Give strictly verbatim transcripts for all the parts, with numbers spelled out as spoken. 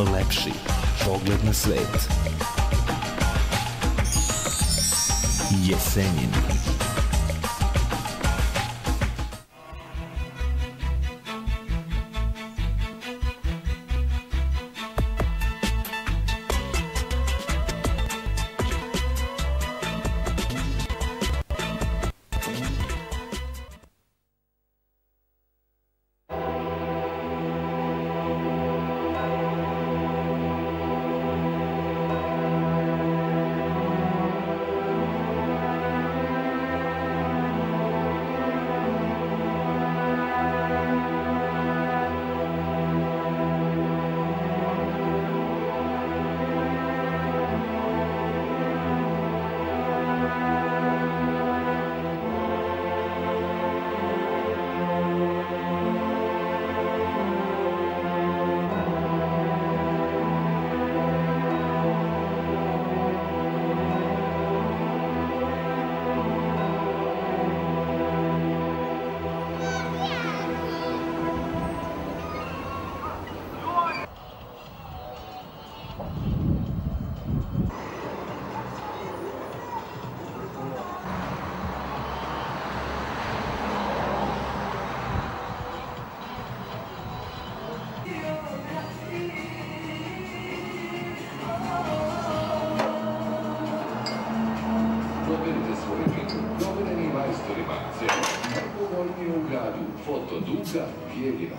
lepši pogled na svet. Jesenjin. Fotoduga Bijeljina.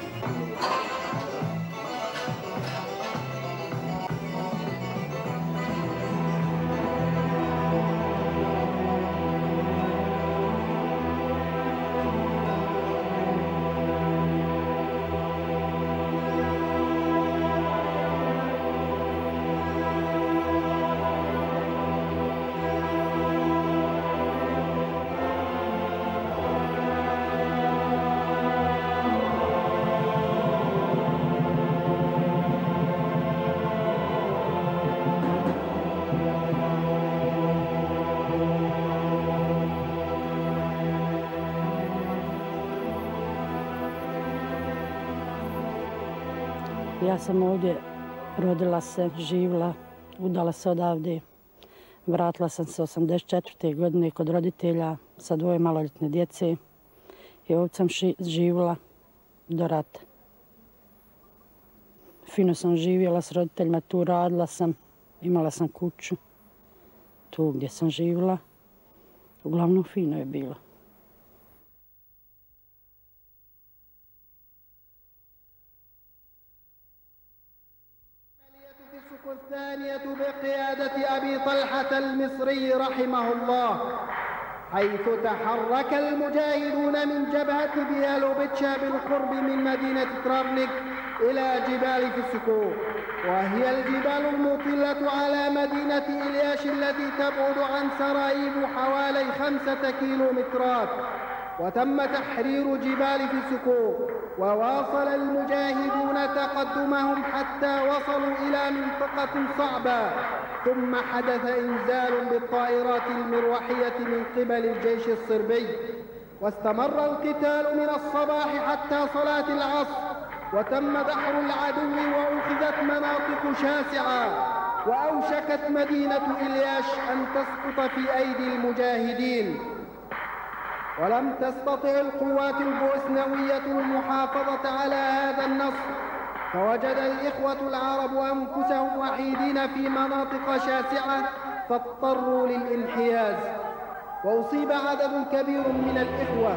Ja sam ovdje rodila se, živjela, udala se odavde. Vratila sam se osamdeset četvrte godine kod roditelja sa dvoje maloljetne djece i ovdje sam živjela do rata. Fino sam živjela s roditeljima, tu radila sam, imala sam kuću tu gdje sam živjela. Uglavnom fino je bilo. الثانية بقيادة أبي طلحة المصري رحمه الله، حيث تحرك المجاهدون من جبهة بيالوبيتشا بالقرب من مدينة ترافنيك إلى جبال فسكو، وهي الجبال المطلة على مدينة إلياش التي تبعد عن سراييف حوالي خمسة كيلومترات. وتم تحرير جبال فسكو، وواصل المجاهدون تقدمهم حتى وصلوا إلى منطقة صعبة، ثم حدث إنزال بالطائرات المروحية من قبل الجيش الصربي، واستمر القتال من الصباح حتى صلاة العصر، وتم دحر العدو وأخذت مناطق شاسعة، وأوشكت مدينة إلياش أن تسقط في أيدي المجاهدين. ولم تستطع القوات البوسنوية المحافظة على هذا النصر، فوجد الإخوة العرب أنفسهم وحيدين في مناطق شاسعة فاضطروا للانحياز، وأصيب عدد كبير من الإخوة.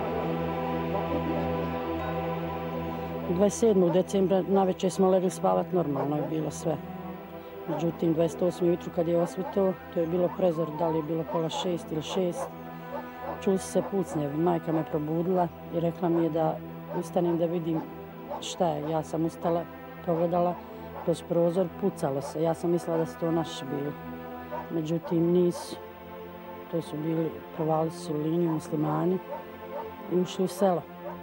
dvadeset sedmog decembra navečer smo legli spavat, normalno je bilo sve. Međutim, dvadeset osmog jutru kad je osvito, to je bilo prezor, da li je bilo pola šest ili šest. Čuli su se pucnjevi, majka me probudila i rekla mi je da ustanem da vidim šta je. Ja sam ustala, pogledala kroz prozor, pucalo se. Ja sam mislila da su to naši bili. Međutim, nisu. To su bili, provali su liniju muslimani i ušli u selo.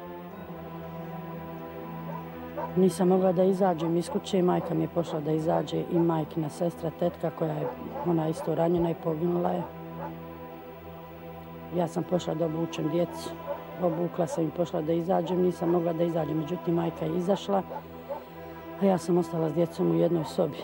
Nisam mogla da izađem iz kuće, majka mi je pošla da izađe i majkina sestra, tetka koja je, ona isto ranjena i poginula je. Ja sam pošla da obučem djecu, obukla sam i pošla da izađem, nisam mogla da izađem, međutim majka je izašla, A ja sam ostala s djecom u jednoj sobi.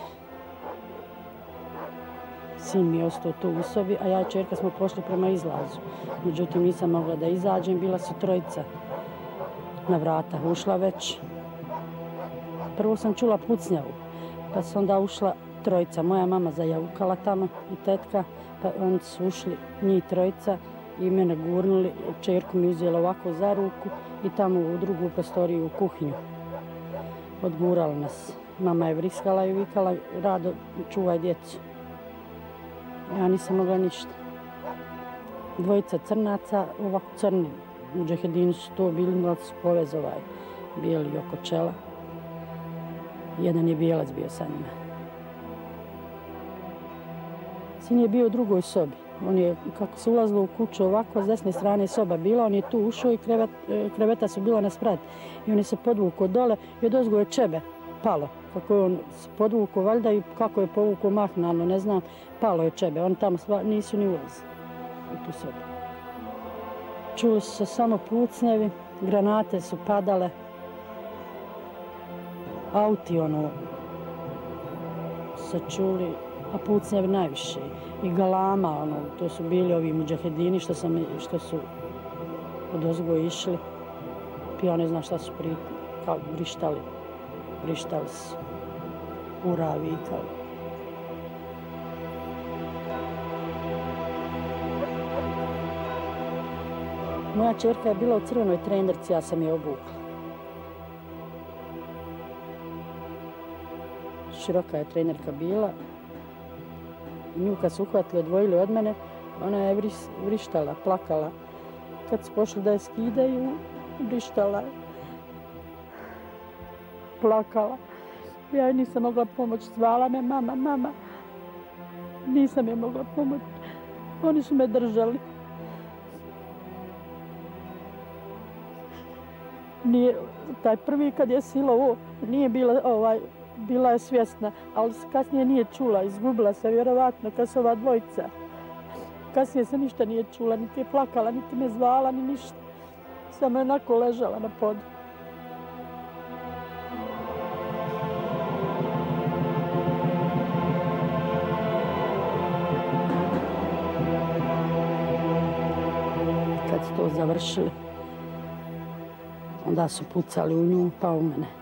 Sin mi je ostao tu u sobi, a ja i čerka smo pošli prema izlazu. Međutim, nisam mogla da izađem, bila su trojica na vrata ušla već. Prvo sam čula pucnjavu, pa su onda ušla trojica. Moja mama zajaukala tamo i tetka, pa oni su ušli njih trojica i mene gurnuli. Čerku mi uzela ovako za ruku i tamo u drugu prostoriju u kuhinju. Odgurala nas. Mama je vriskala i vikala, Rado, čuvaj djecu. Ja nisam mogla ništa. Dvojica crnaca, ovako crni, mudžahedini su to bili, imali su povez ovaj, bijeli oko čela. Jedan je bijelac bio sa njima. Sin je bio u drugoj sobi. On je, kako se ulazilo u kuću ovako, s desne strane soba bila, on je tu ušao i krevet, kreveta su bila na sprat. I on je se podvukao dole i odozgo je čebe palo. Kako je on se podvukao valjda i kako je povukao mahnano, ne znam, palo je čebe. Oni tamo sva, nisu ni ulazili u tu sobu. Čuli su se samo pucnjevi, granate su padale. Auti, ono, se čuli, a pucnjevi najviše. I galama, ono, to su bili ovi mudžahedini što, sam, što su odozgo išli. Ja ne znam šta su pri, kao vrištali. Vrištali su. Ura, vikali. Moja čerka je bila u crvenoj trenerci, ja sam je obukla. Široka je trenerka bila. Nju kad su uhvatili, odvojili od mene, ona je vris, vrištala, plakala. Kad su pošli da je skidaju, vrištala je. Plakala. Ja joj nisam mogla pomoći, zvala me mama, mama. Nisam je mogla pomoći. Oni su me držali. Nije, taj prvi kad je silovo, nije bila, ovaj, bila je svjesna, ali kasnije nije čula, izgubila se vjerovatno kad su ova dvojica. Kasnije se ništa nije čula, niti je plakala, niti me zvala, ni ništa. Samo je onako ležala na podu. Kad su to završili, onda su pucali u nju, pa u mene.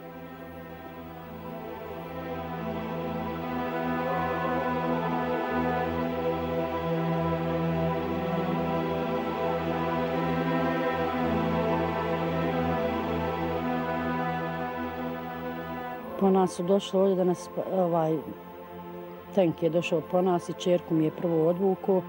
Po nas su došli ovdje da nas, ovaj, tank je došao po nas i čerku mi je prvo odvukao.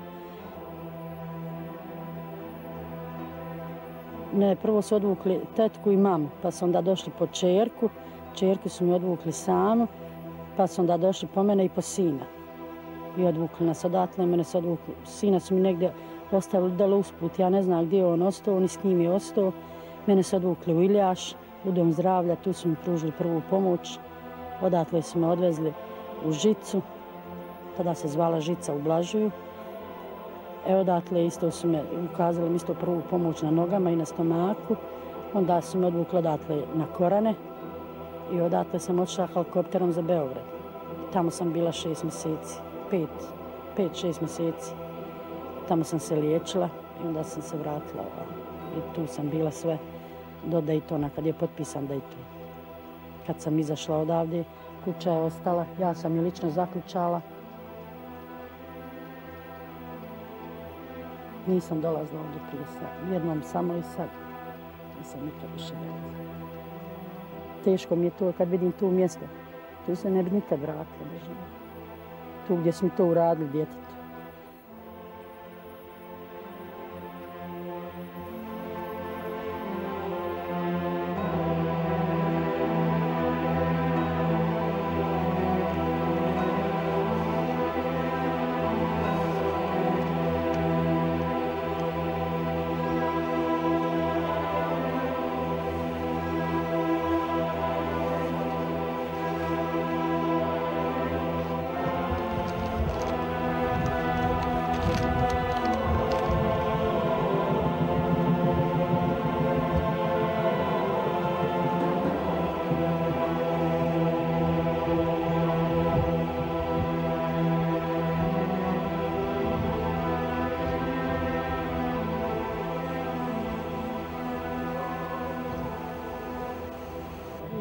Ne, prvo su odvukli tetku i mamu, pa su onda došli po čerku. Čerku su mi odvukli samu, pa su onda došli po mene i po sina. I odvukli nas odatle i mene su odvukli. Sina su mi negdje ostavili dole usput, ja ne znam gdje je on ostao, ni s kim je ostao. Mene su odvukli u Iljaš, u dom zdravlja, tu su mi pružili prvu pomoć. Odatle su me odvezli u Žicu, tada se zvala Žica u Blažuju. E, odatle isto su me ukazali mi isto prvu pomoć na nogama i na stomaku. Onda su me odvukli odatle na Korane i odatle sam otišla helikopterom za Beograd. Tamo sam bila šest mjeseci, pet, pet, šest mjeseci. Tamo sam se liječila i onda sam se vratila. I tu sam bila sve do Daytona, kad je potpisan Dayton. Kad sam izašla odavde, kuća je ostala, ja sam je lično zaključala. Nisam dolazila ovdje prije sad, jednom samo i sad. Nisam nikad više vratila. Teško mi je to kad vidim tu mjesto. Tu se ne bi nikad vratila da živim. Tu gdje su mi to uradili djetetu.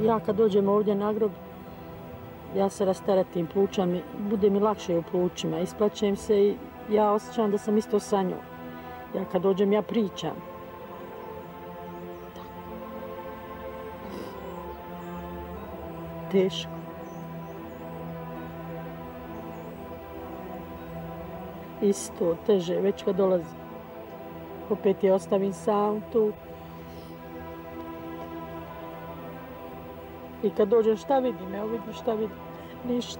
ja kad dođem ovdje na grob, ja se rasteretim, pluća mi, bude mi lakše u plućima, isplaćem se i ja osjećam da sam isto sa njom. Ja kad dođem, ja pričam. Teško. Isto, teže, već kad dolazi. Opet je ostavim sam tu. I kad dođem, šta vidim? Evo vidim šta vidim. Ništa.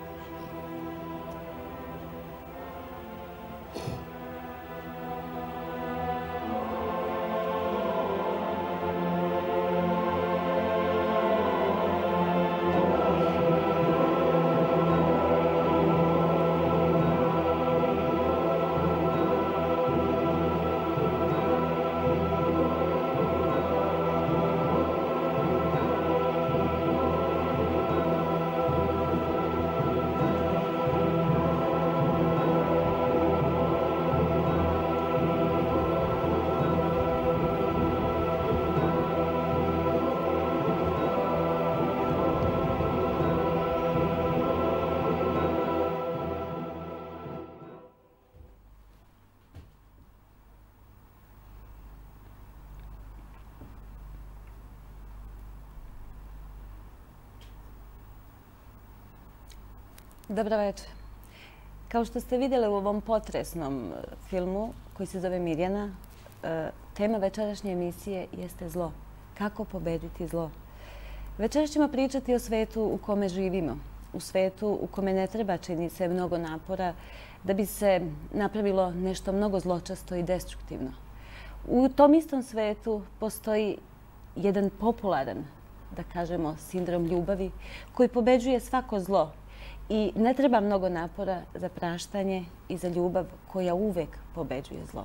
Dobro večer. Kao što ste vidjeli u ovom potresnom filmu koji se zove Mirjana, tema večerašnje emisije jeste zlo. Kako pobediti zlo? Večeras ćemo pričati o svetu u kome živimo. U svetu u kome ne treba čini se mnogo napora da bi se napravilo nešto mnogo zločasto i destruktivno. U tom istom svetu postoji jedan popularan, da kažemo, sindrom ljubavi koji pobeđuje svako zlo. I ne treba mnogo napora za praštanje i za ljubav koja uvek pobeđuje zlo.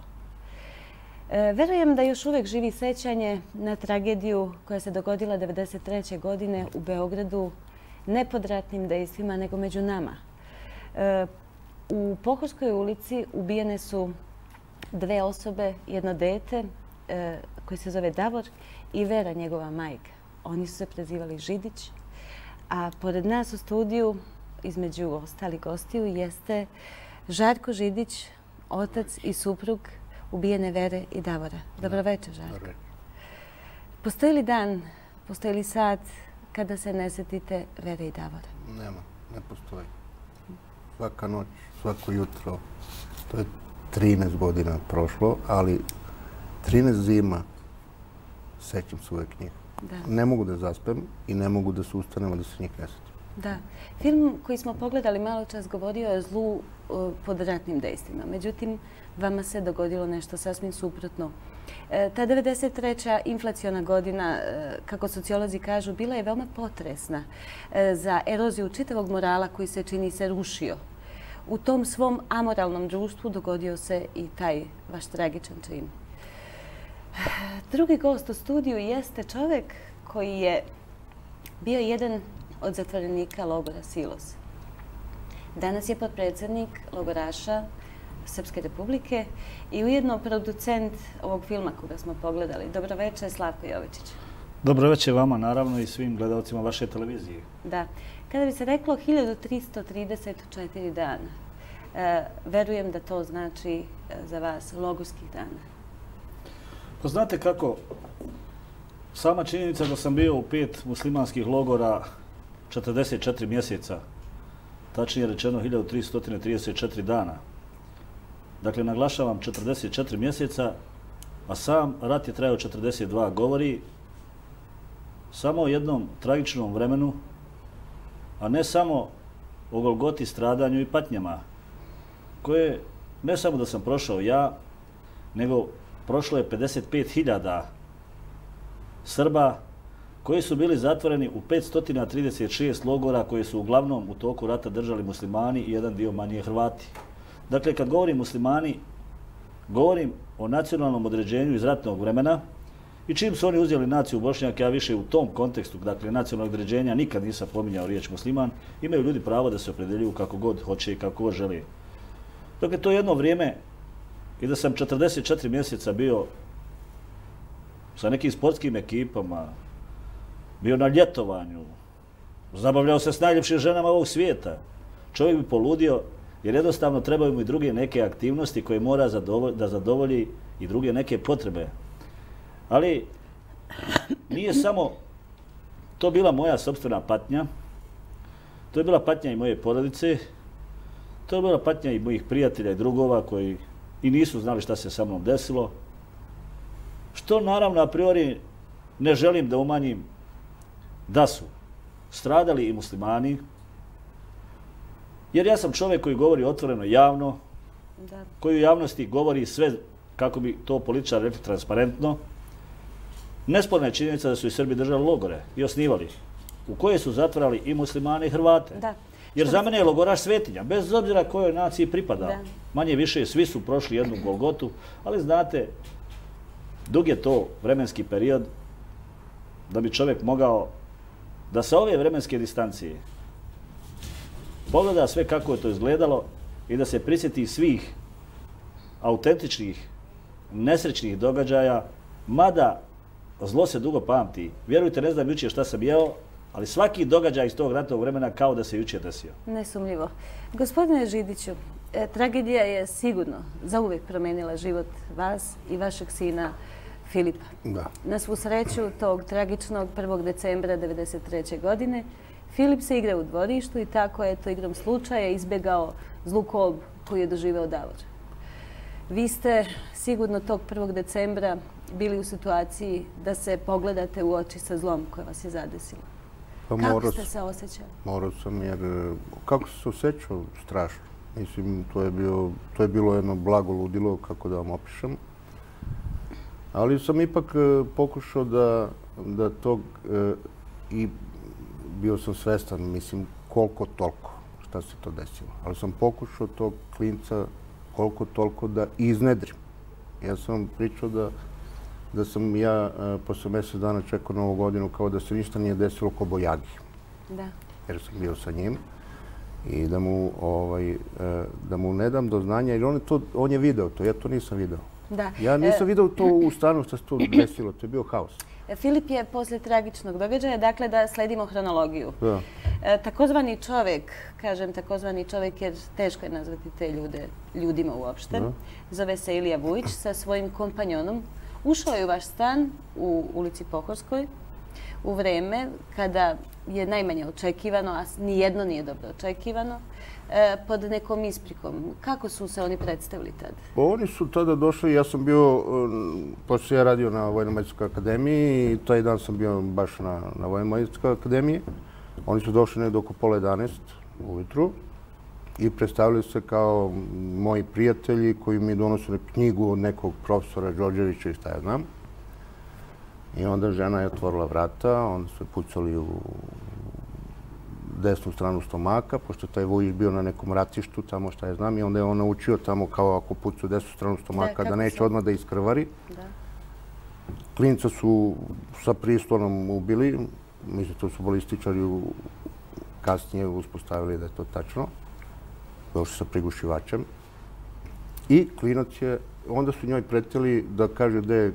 E, verujem da još uvek živi sećanje na tragediju koja se dogodila devedeset treće godine u Beogradu, ne pod ratnim dejstvima, nego među nama. E, u Pohorskoj ulici ubijene su dve osobe, jedno dete e, koje se zove Davor i Vera, njegova majka. Oni su se prezivali Židić, a pored nas u studiju između ostalih gostiju jeste Žarko Židić, otac i suprug ubijene Vere i Davora. Dobro večer, Žarko. Postoji li dan, postoji li sat kada se ne sjetite Vere i Davora? Nema, ne postoji. Svaka noć, svako jutro. To je trinaest godina prošlo, ali trinaest zima sećam se uvek njih. Ne mogu da zaspem i ne mogu da se ustanem, a da se njih ne sjetim. Da. Film koji smo pogledali malo čas govorio o zlu pod ratnim dejstvima. Međutim, vama se dogodilo nešto sasvim suprotno. Ta devedeset treća inflaciona godina, kako sociolozi kažu, bila je veoma potresna za eroziju čitavog morala koji se čini se rušio. U tom svom amoralnom društvu dogodio se i taj vaš tragičan čin. Drugi gost u studiju jeste čovjek koji je bio jedan od zatvorenika logora Silos. Danas je potpredsjednik logoraša Srpske republike i ujedno producent ovog filma koga smo pogledali. Dobro večer, Slavko Jovičić. Dobro večer vama, naravno, i svim gledalcima vaše televizije. Da. Kada bi se reklo hiljadu tristo trideset četiri dana, verujem da to znači za vas logorskih dana. Pa znate kako, sama činjenica da sam bio u pet muslimanskih logora četrdeset četiri mjeseca, tačnije rečeno hiljadu tristo trideset četiri dana. Dakle, naglašavam četrdeset četiri mjeseca, a sam rat je trajao četrdeset dva, govori samo o jednom tragičnom vremenu, a ne samo o golgoti, stradanju i patnjama, koje ne samo da sam prošao ja, nego prošlo je pedeset pet hiljada Srba koji su bili zatvoreni u petsto trideset šest logora koje su uglavnom u toku rata držali muslimani i jedan dio manje Hrvati. Dakle, kad govorim muslimani, govorim o nacionalnom određenju iz ratnog vremena i čim su oni uzeli naciju Bošnjaka, ja više u tom kontekstu, dakle, nacionalnog određenja nikad nisam pominjao riječ musliman, imaju ljudi pravo da se opredeljuju kako god hoće i kako god žele. Dakle, to je jedno vrijeme i da sam četrdeset četiri mjeseca bio sa nekim sportskim ekipama, bio na ljetovanju, zabavljao se s najljepšim ženama ovog svijeta. Čovjek bi poludio jer jednostavno trebaju mu i druge neke aktivnosti koje mora da zadovolji i druge neke potrebe. Ali nije samo to bila moja sopstvena patnja, to je bila patnja i moje porodice, to je bila patnja i mojih prijatelja i drugova koji i nisu znali šta se sa mnom desilo. Što naravno a priori ne želim da umanjim da su stradali i muslimani, jer ja sam čovjek koji govori otvoreno javno, koji u javnosti govori sve, kako bi to političar rekli, transparentno. Nesporna je činjenica da su i Srbi držali logore i osnivali, u koje su zatvarali i muslimane i Hrvate. Jer za mene je logoraš svetinja, bez obzira kojoj naciji pripada. Manje više svi su prošli jednu Golgotu, ali znate, dug je to vremenski period da bi čovjek mogao da sa ove vremenske distancije pogleda sve kako je to izgledalo i da se prisjeti svih autentičnih, nesrećnih događaja, mada zlo se dugo pamti. Vjerujte, ne znam jučer šta sam jeo, ali svaki događaj iz tog ratnog vremena kao da se jučer desio. Nesumljivo. Gospodine Židiću, tragedija je sigurno zauvijek promenila život vas i vašeg sina Filipa. Na svu sreću tog tragičnog prvog decembra devedeset treće. godine Filip se igra u dvorištu i tako je to igrom slučaja izbjegao zlu kolbu koju je doživeo Davor. Vi ste sigurno tog prvog decembra bili u situaciji da se pogledate u oči sa zlom koje vas je zadesilo. Kako ste se osjećali? Morao sam jer kako sam se osjećao strašno. Mislim, to je bilo jedno blago ludilo, kako da vam opišem. Ali sam ipak pokušao da tog i bio sam svestan, mislim, koliko toliko šta se to desilo. Ali sam pokušao tog klinca koliko toliko da iznedrim. Ja sam vam pričao da sam ja posle mjesec dana čekao Novu godinu kao da se ništa nije desilo ko Bojagi. Jer sam bio sa njim i da mu ne dam do znanja, jer on je video to, ja to nisam video. Ja nisam video to u stanu što se to desilo, to je bio haos. Filip je posle tragičnog događaja, dakle da sledimo hronologiju. Takozvani čovjek, kažem takozvani čovjek jer teško je nazvati te ljude ljudima uopšte, zove se Ilija Vujić, sa svojim kompanjonom ušao je u vaš stan u ulici Pohorskoj u vreme kada je najmanje očekivano, a nijedno nije dobro očekivano, pod nekom isprikom. Kako su se oni predstavili tada? Oni su tada došli, ja sam bio, pošto ja radio na Vojno-medicinskoj akademiji i taj dan sam bio baš na Vojno-medicinskoj akademiji. Oni su došli nekdo oko pola jedanaest ujutru i predstavili se kao moji prijatelji koji mi donosili knjigu od nekog profesora Đorđevića i šta ja znam. I onda žena je otvorila vrata, onda su pucali u desnu stranu stomaka, pošto taj Vujić bio na nekom ratištu, tamo šta je znam, i onda je on naučio tamo kao ako pucu u desnu stranu stomaka da neće odmah da iskrvari. Klinca su sa prislonom ubili, mislim to su balističari kasnije uspostavili da je to tačno, došli sa prigušivačem. I klinac je, onda su njoj pretili da kaže gde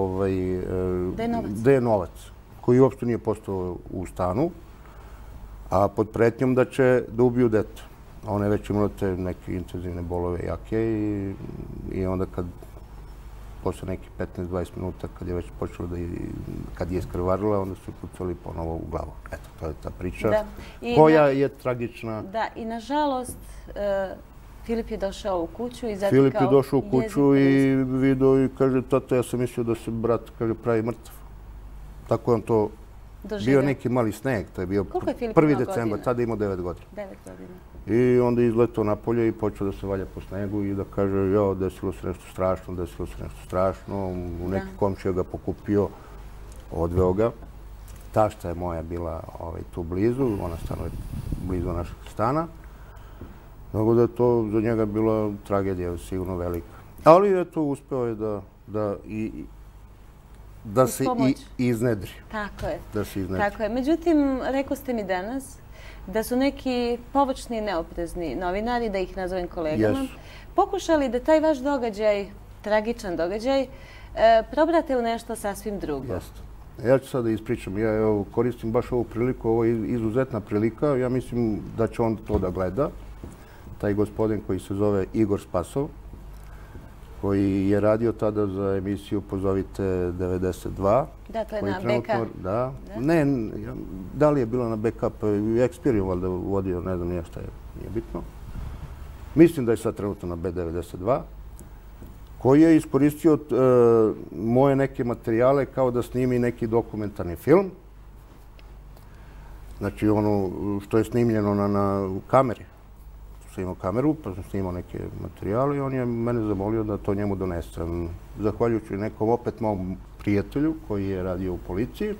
je novac, koji uopšte nije postao u stanu, a pod pretnjom da će da ubiju dete. Ona je već imala te neke intenzivne bolove jake i onda kad posle nekih petnaest do dvadeset minuta kad je već počela da kad je iskrvarila, onda su pucali ponovo u glavu. Eto, to je ta priča koja je tragična. Da, i nažalost Filip je došao u kuću i zatekao... Filip je došao u kuću i vidio i kaže, tata, ja sam mislio da se brat pravi mrtav. Tako je on to... Bio neki mali sneg, to je bio prvi decembar, tada imao devet godina. devet godina. I onda je izletao napolje i počeo da se valja po snegu i da kaže, jo, desilo se nešto strašno, desilo se nešto strašno. U neki komšija ga pokupio, odveo ga. Tašta je moja bila tu blizu, ona stanuje blizu našeg stana. Mnogo da je to za njega bila tragedija, sigurno velika. Ali eto, uspeo je da i da se iznedri. Tako je. Da se iznedri. Tako je. Međutim, rekao ste mi danas da su neki površni i neoprezni novinari, da ih nazovem kolegama, pokušali da taj vaš događaj, tragičan događaj, probrate u nešto sasvim drugo. Ja ću sad da ispričam. Ja evo, koristim baš ovu priliku. Ovo je izuzetna prilika. Ja mislim da će on to da gleda. Taj gospodin koji se zove Igor Spasov, koji je radio tada za emisiju Pozovite devedeset dva. Da, to je na B K. Da. Ne, da li je bilo na B K, pa je Experium valjda vodio, ne znam nije šta je, nije bitno. Mislim da je sad trenutno na B devedeset dva, koji je iskoristio moje neke materijale kao da snimi neki dokumentarni film. Znači ono što je snimljeno na kameri. Sam imao kameru, pa sam snimao neke materijale i on je mene zamolio da to njemu donesem. Zahvaljujući nekom opet mom prijatelju koji je radio u policiji.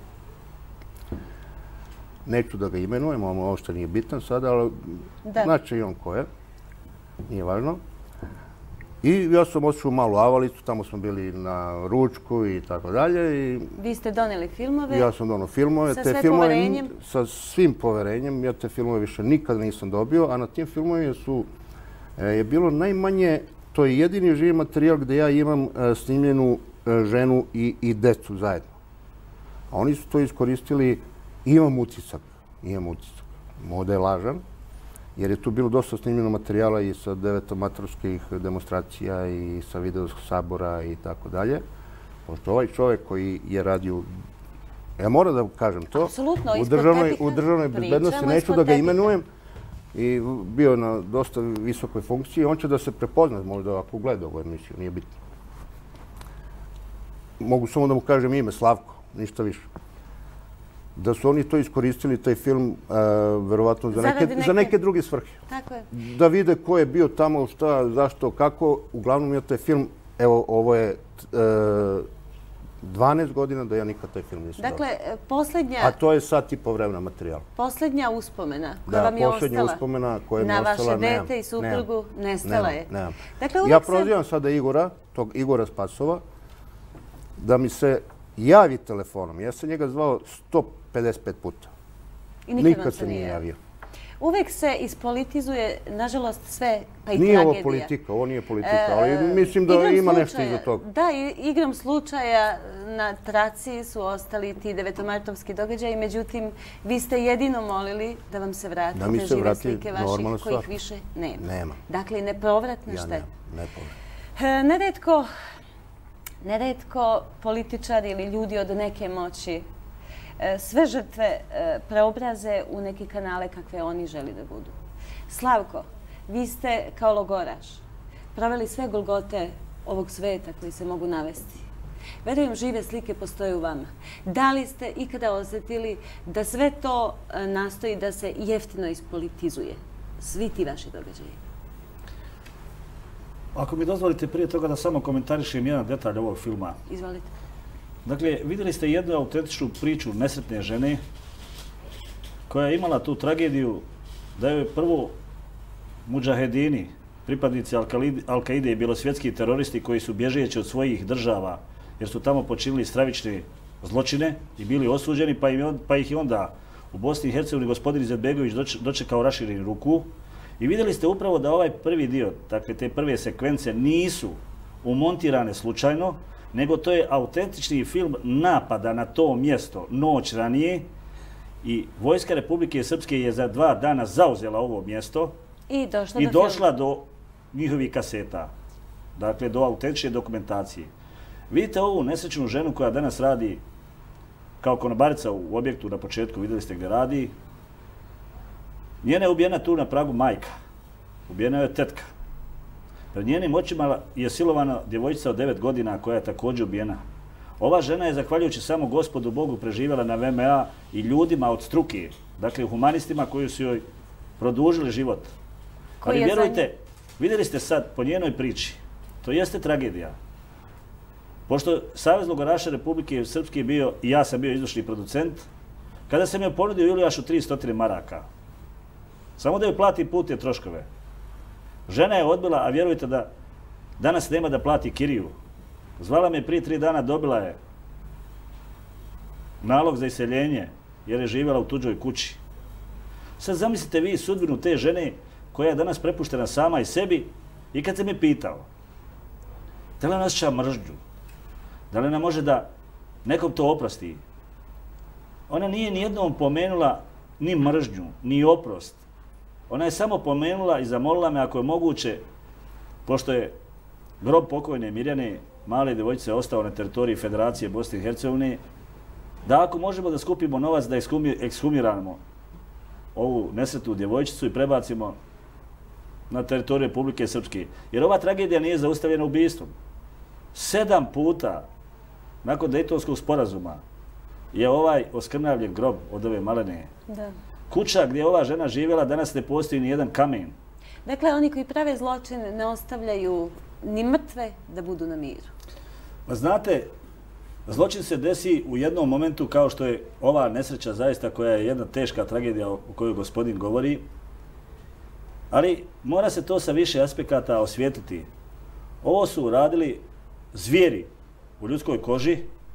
Neću da ga imenujem, on uopšte nije bitan sada, ali znači i on ko je. Nije važno. I ja sam otišao u Malu Avalicu, tamo smo bili na ručku i tako dalje. Vi ste doneli filmove? Ja sam donio filmove. Sa sve poverenjem? Sa svim poverenjem. Ja te filmove više nikad nisam dobio, a na tim filmovima su je bilo najmanje, to je jedini živi materijal gde ja imam snimljenu ženu i decu zajedno. A oni su to iskoristili, imam utisak, imam utisak. Možda je lažan, jer je tu bilo dosta snimljeno materijala i sa devetomatorskih demonstracija i sa videoskog sabora i tako dalje. Pošto ovaj čovjek koji je radio, ja moram da kažem to, u državnoj bezbednosti, neću da ga imenujem, i bio na dosta visokoj funkciji, on će da se prepozna, možda ako gleda ovu emisiju, nije bitno. Mogu samo da mu kažem ime, Slavko, ništa više. Da su oni to iskoristili, taj film, verovatno za neke druge svrhe. Da vide ko je bio tamo, šta, zašto, kako. Uglavnom je taj film, evo, ovo je dvanaest godina da ja nikad taj film nisam dobio. Dakle, posljednja... A to je sat i po vremena materijala. Posljednja uspomena koja vam je ostala na vaše dete i suprugu nestala je. Nemam, nemam. Ja prozivam sada Igora, tog Igora Spasova, da mi se javi telefonom. Ja sam njega zvao sto pedeset pet puta. Nikad se nije javio. Uvek se ispolitizuje, nažalost, sve, pa i tragedija. Nije ovo politika, ovo nije politika, ali mislim da ima nešto iza toga. Da, igrom slučaja na traci su ostali ti devetomartovski događaji, međutim, vi ste jedino molili da vam se vrate te žive slike vaših kojih više nema. Nema. Dakle, nepovratna šteta. Ja nemam, nepovratna. Neretko, neretko političari ili ljudi od neke moći sve žrtve preobraze u neke kanale kakve oni želi da budu. Slavko, vi ste kao logoraš proveli sve golgote ovog sveta koji se mogu navesti. Verujem, žive slike postoje u vama. Da li ste ikada osjetili da sve to nastoji da se jeftino ispolitizuje? Svi ti vaši događaji. Ako mi dozvolite prije toga da samo komentarišem jedan detalj ovog filma. Izvolite. Dakle, vidjeli ste jednu autentičnu priču nesretne žene koja je imala tu tragediju da je prvo mudžahedini, pripadnici Al-Kaide i bjelosvjetski teroristi koji su bježeći od svojih država jer su tamo počinili stravične zločine i bili osuđeni, pa ih je onda u Bosni i Hercegovini gospodin Izetbegović dočekao raširenih ruku. I vidjeli ste upravo da ovaj prvi dio, dakle te prve sekvence nisu umontirane slučajno, nego to je autentični film napada na to mjesto noć ranije i Vojska Republike Srpske je za dva dana zauzela ovo mjesto i došla do njihovih kaseta, dakle do autentične dokumentacije. Vidite ovu nesrećnu ženu koja danas radi kao konobarica u objektu na početku, vidjeli ste gdje radi. Njena je ubijena tu na pragu majka, ubijena je tetka. Pred njenim očima je silovana djevojčica od devet godina koja je također ubijena. Ova žena je, zahvaljujući samo Gospodu Bogu, preživjela na V M A i ljudima od struke, dakle humanistima koji su joj produžili život. Ali vjerujte, vidjeli ste sad po njenoj priči, to jeste tragedija. Pošto Savez logoraša Republike Srpske je bio, i ja sam bio izvršni producent, kada sam joj ponudio Julijašu tristo maraka, samo da joj plati putne troškove. Žena je odbila, a vjerujte da danas nema da plati kiriju. Zvala me prije tri dana, dobila je nalog za iseljenje jer je živjela u tuđoj kući. Sad zamislite vi sudbinu te žene koja je danas prepuštena sama i sebi i kad se me pitao da li ona osjeća mržnju, da li ona može da nekom to oprosti, ona nije nijednom pomenula ni mržnju, ni oprost. Ona je samo pomenula i zamolila me ako je moguće, pošto je grob pokojne Mirjane, male djevojčice, ostao na teritoriji Federacije Bosne i Hercegovine, da ako možemo da skupimo novac da ekshumiramo ovu nesretnu djevojčicu i prebacimo na teritoriju Republike Srpske. Jer ova tragedija nije zaustavljena ubistvom. Sedam puta nakon Dejtonskog sporazuma je ovaj oskrnavljen grob od ove malene. Da. Kuća gdje je ova žena živjela, danas ne postoji ni jedan kamen. Dakle, oni koji prave zločin ne ostavljaju ni mrtve da budu na miru. Pa znate, zločin se desi u jednom momentu kao što je ova nesreća zaista koja je jedna teška tragedija o kojoj gospodin govori, ali mora se to sa više aspekata osvijetliti. Ovo su uradili zvijeri u ljudskoj koži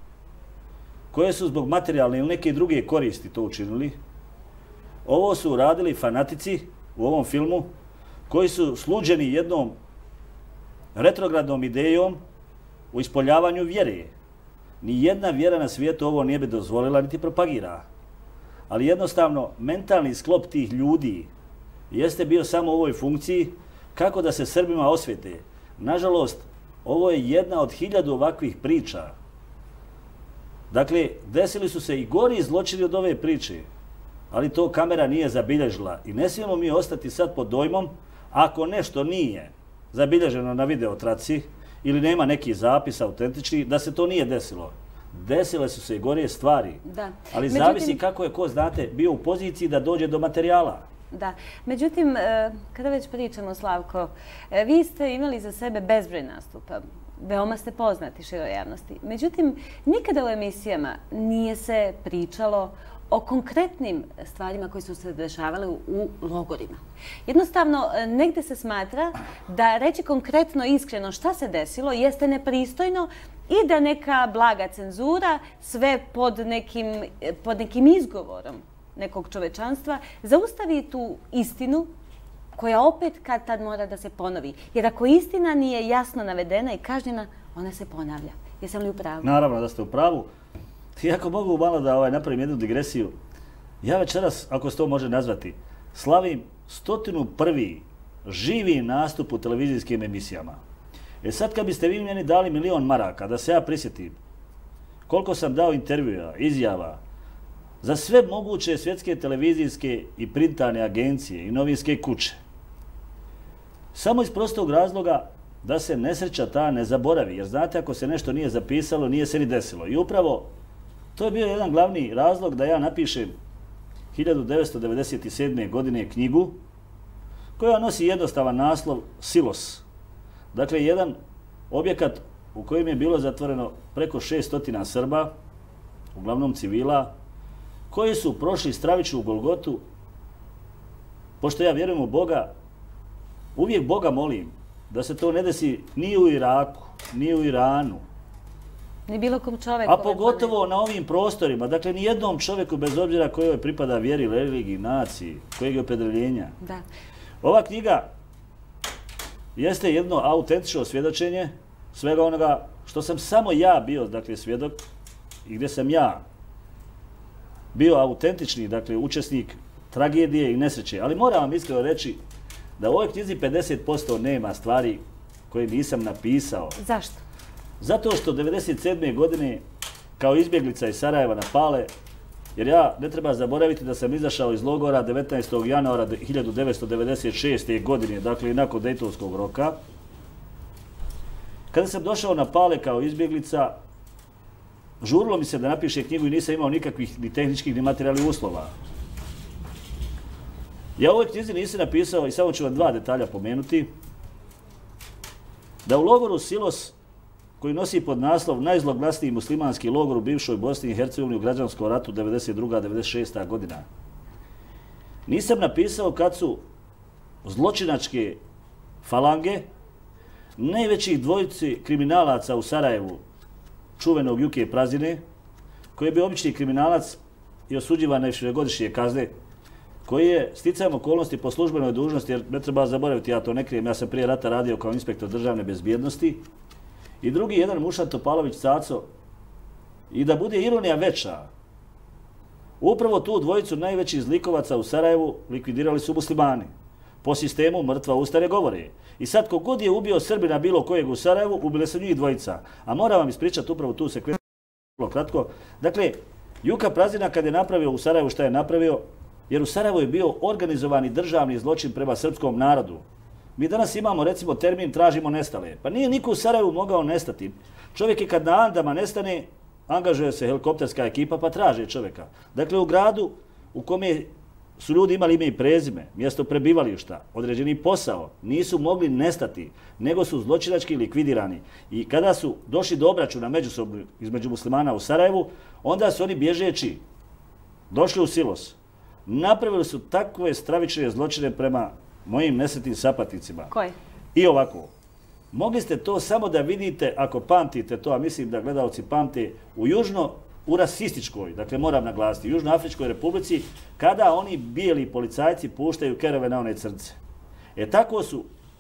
koje su zbog materijalne ili neke druge koristi to učinili. Ovo su uradili fanatici u ovom filmu koji su sluđeni jednom retrogradnom idejom u ispoljavanju vjere. Nijedna vjera na svijetu ovo nije bi dozvolila niti propagira. Ali jednostavno, mentalni sklop tih ljudi jeste bio samo u ovoj funkciji kako da se Srbima osvijete. Nažalost, ovo je jedna od hiljadu ovakvih priča. Dakle, desili su se i gori zločini od ove priče, ali to kamera nije zabilježila. I ne smijemo mi ostati sad pod dojmom, ako nešto nije zabilježeno na videotraci ili nema neki zapis autentični, da se to nije desilo. Desile su se i gorije stvari, Da. ali Međutim- zavisi kako je ko, znate, bio u poziciji da dođe do materijala. Da. Međutim, e, kada već pričamo, Slavko, e, vi ste imali za sebe bezbroj nastupa. Veoma ste poznati široj javnosti. Međutim, nikada u emisijama nije se pričalo o konkretnim stvarima koje su se dešavale u, u logorima. Jednostavno, e, negde se smatra da reći konkretno i iskreno šta se desilo jeste nepristojno i da neka blaga cenzura sve pod nekim, pod nekim izgovorom nekog čovečanstva zaustavi tu istinu koja opet kad tad mora da se ponovi. Jer ako istina nije jasno navedena i kažnjena, ona se ponavlja. Jesam li u pravu? Naravno da ste u pravu. Iako mogu malo da ovaj, napravim jednu digresiju, ja večeras, ako se to može nazvati, slavim stotinu prvi živi nastup u televizijskim emisijama. E sad kad biste vi meni dali milion maraka, da se ja prisjetim koliko sam dao intervjua, izjava, za sve moguće svjetske televizijske i printane agencije i novinske kuće. Samo iz prostog razloga da se nesreća ta ne zaboravi. Jer znate, ako se nešto nije zapisalo, nije se ni desilo. I upravo to je bio jedan glavni razlog da ja napišem hiljadu devetsto devedeset sedme. godine knjigu koja nosi jednostavan naslov Silos. Dakle, jedan objekat u kojem je bilo zatvoreno preko šeststo Srba, uglavnom civila, koji su prošli stravičnu Golgotu. Pošto ja vjerujem u Boga, uvijek Boga molim da se to ne desi ni u Iraku, ni u Iranu, Ni bilo kom čoveku. a pogotovo na ovim prostorima. Dakle, ni jednom čovjeku, bez obzira kojoj pripada vjeri, religiji, naciji, kojeg je opredeljenja. Da. Ova knjiga jeste jedno autentično svjedočenje svega onoga što sam samo ja bio, dakle, svjedok i gdje sam ja bio autentični, dakle, učesnik tragedije i nesreće. Ali moram vam iskreno reći da u ovoj knjizi pedeset posto nema stvari koje nisam napisao. Zašto? Zato što devedeset sedme. godine kao izbjeglica iz Sarajeva na Pale, jer ja ne treba zaboraviti da sam izašao iz logora devetnaestog januara hiljadu devetsto devedeset šeste. godine, dakle i nakon Dejtonskog roka. Kada sam došao na Pale kao izbjeglica, žurilo mi se da napiše knjigu i nisam imao nikakvih ni tehničkih ni materijalnih uslova. Ja u ovoj knjizi nisam napisao, i samo ću vam dva detalja pomenuti, da u logoru Silos, koji nosi pod naslov najzloglasniji muslimanski logor u bivšoj Bosni i Hercegovini u građanskom ratu devedeset druga devedeset šesta. godina, nisam napisao kad su zločinačke falange najvećih dvojici kriminalaca u Sarajevu, čuvenog Juke Prazine, koji je bio obični kriminalac i osuđivan na višegodišnje kazne, koji je sticajem okolnosti po službenoj dužnosti, jer ne treba zaboraviti, ja to ne krijem, ja sam prije rata radio kao inspektor državne bezbjednosti, i drugi jedan Mušan Topalović Caco, i da bude ironija veća, Upravo tu dvojicu najvećih zlikovaca u Sarajevu likvidirali su muslimani. Po sistemu mrtva usta ne govore. I sad kogod je ubio Srbina bilo kojeg u Sarajevu, ubile su njih dvojica. A moram vam ispričati upravo tu sekvencu vrlo kratko. Dakle, Juka Prazina kad je napravio u Sarajevu šta je napravio, jer u Sarajevu je bio organizovani državni zločin prema srpskom narodu. Mi danas imamo recimo termin tražimo nestale. Pa nije niko u Sarajevu mogao nestati. Čovjek je kad na Andama nestane, angažuje se helikopterska ekipa pa traže čovjeka. Dakle, u gradu u kome su ljudi imali ime i prezime, mjesto prebivališta, određeni posao, nisu mogli nestati, nego su zločinački likvidirani. I kada su došli do obračuna međusobno između muslimana u Sarajevu, onda su oni bježeći došli u silos. Napravili su takve stravične zločine prema mojim nesretnim sapatnicima. Koji? I ovako. Mogli ste to samo da vidite, ako pamtite to, a mislim da gledalci pamte, u južno, u rasističkoj, dakle moram naglasiti, u Južnoafričkoj republici, kada oni bijeli policajci puštaju kerove na one crnce. E tako su,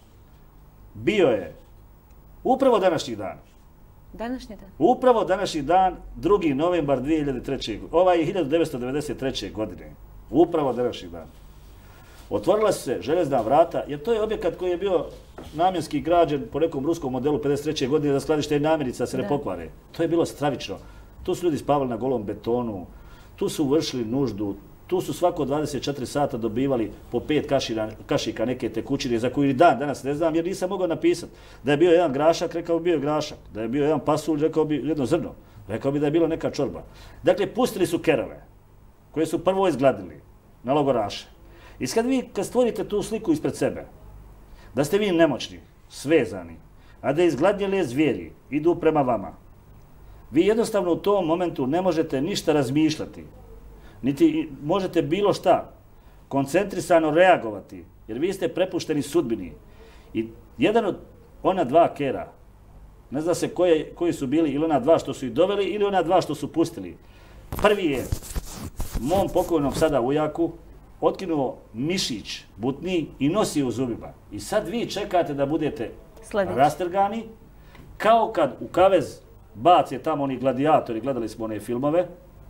bio je, upravo današnji dan. Današnji dan? Upravo današnji dan, drugi novembar dvije hiljade treće. Ovaj je hiljadu devetsto devedeset treće. godine. Upravo današnji dan. Otvorila su se željezna vrata, jer to je objekat koji je bio namjenski građen po nekom ruskom modelu pedeset treće. godine za skladište namirnica da se ne pokvare. To je bilo stravično. Tu su ljudi spavali na golom betonu, tu su vršili nuždu, tu su svako dvadeset četiri sata dobivali po pet kašina, kašika neke tekućine za koju i dan danas ne znam jer nisam mogao napisati. Da je bio jedan grašak, rekao bi bio grašak. Da je bio jedan pasulj, rekao bi jedno zrno. Rekao bi da je bila neka čorba. Dakle, pustili su kerove koje su prvo izgladili na logoraše. I kad vi kad stvorite tu sliku ispred sebe, da ste vi nemoćni, svezani, a da izgladnjele zvijeri idu prema vama, vi jednostavno u tom momentu ne možete ništa razmišljati, niti možete bilo šta koncentrisano reagovati, jer vi ste prepušteni sudbini. I jedan od ona dva kera, ne zna se koje, koji su bili, ili ona dva što su ih doveli, ili ona dva što su pustili. Prvi je mom pokojnom sada ujaku otkinuo mišić butni i nosi u zubima. I sad vi čekate da budete Sljedeći. rastrgani, kao kad u kavez bace tamo oni gladijatori, gledali smo one filmove,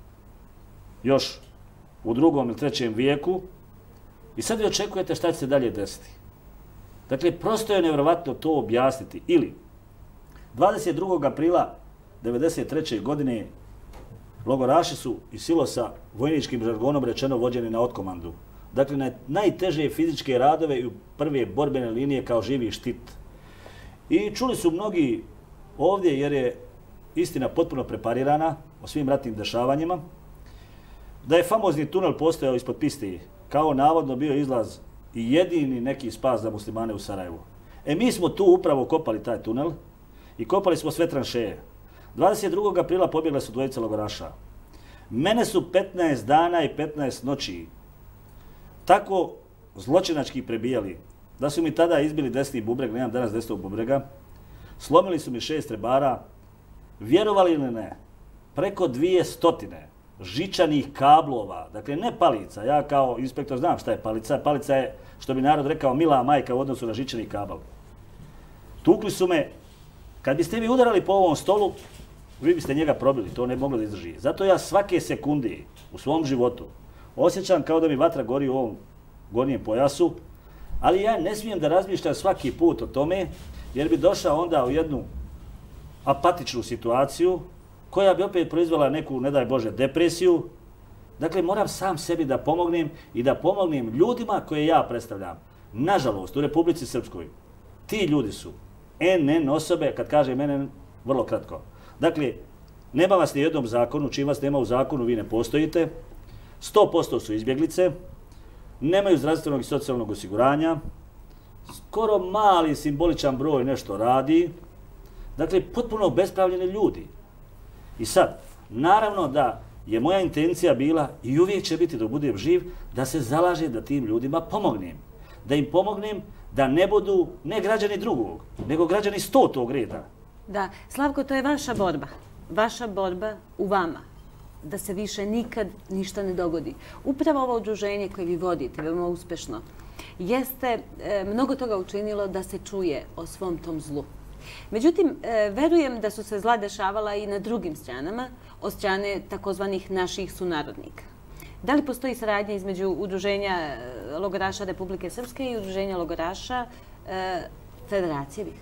još u drugom ili trećem vijeku, i sad vi očekujete šta će se dalje desiti. Dakle, prosto je nevjerovatno to objasniti. Ili, dvadeset drugog aprila devedeset treće. godine logoraši su iz silosa vojničkim žargonom rečeno vođeni na otkomandu. Dakle, na najteže fizičke radove i u prve borbene linije kao živi štit. I čuli su mnogi ovdje, jer je istina potpuno preparirana o svim ratnim dešavanjima, da je famozni tunel postojao ispod piste, kao navodno bio izlaz i jedini neki spas za muslimane u Sarajevu. E mi smo tu upravo kopali taj tunel i kopali smo sve tranšeje. dvadeset drugog aprila pobjegle su dvojice logoraša. Mene su petnaest dana i petnaest noći tako zločinački prebijali da su mi tada izbili desni bubreg, nemam danas desnog bubrega, slomili su mi šest rebara, vjerovali ili ne, preko dvije stotine žičanih kablova, dakle ne palica, ja kao inspektor znam šta je palica, palica je, što bi narod rekao, mila majka u odnosu na žičani kabel. Tukli su me, kad biste vi udarali po ovom stolu, vi biste njega probili, to ne bi moglo da izdrži. Zato ja svake sekunde u svom životu osjećam kao da mi vatra gori u ovom gornjem pojasu, ali ja ne smijem da razmišljam svaki put o tome, jer bi došao onda u jednu apatičnu situaciju, koja bi opet proizvela neku, ne daj Bože, depresiju. Dakle, moram sam sebi da pomognem i da pomognem ljudima koje ja predstavljam. Nažalost, u Republici Srpskoj, ti ljudi su en en osobe, kad kažem en en, vrlo kratko. Dakle, nema vas ni jednom zakonu, čim vas nema u zakonu, vi ne postojite. sto posto su izbjeglice, nemaju zdravstvenog i socijalnog osiguranja, skoro mali simboličan broj nešto radi. Dakle, potpuno obespravljeni ljudi. I sad, naravno da je moja intencija bila i uvijek će biti dok budem živ, da se zalaže da tim ljudima pomognem. Da im pomognem da ne budu ne građani drugog, nego građani stotog reda. Da, Slavko, to je vaša borba. Vaša borba u vama. Da se više nikad ništa ne dogodi. Upravo ovo udruženje koje vi vodite, veoma uspešno, jeste e, mnogo toga učinilo da se čuje o svom tom zlu. Međutim, e, verujem da su se zla dešavala i na drugim stranama, od strane takozvanih naših sunarodnika. Da li postoji saradnja između Udruženja logoraša Republike Srpske i Udruženja logoraša Federacije BiH?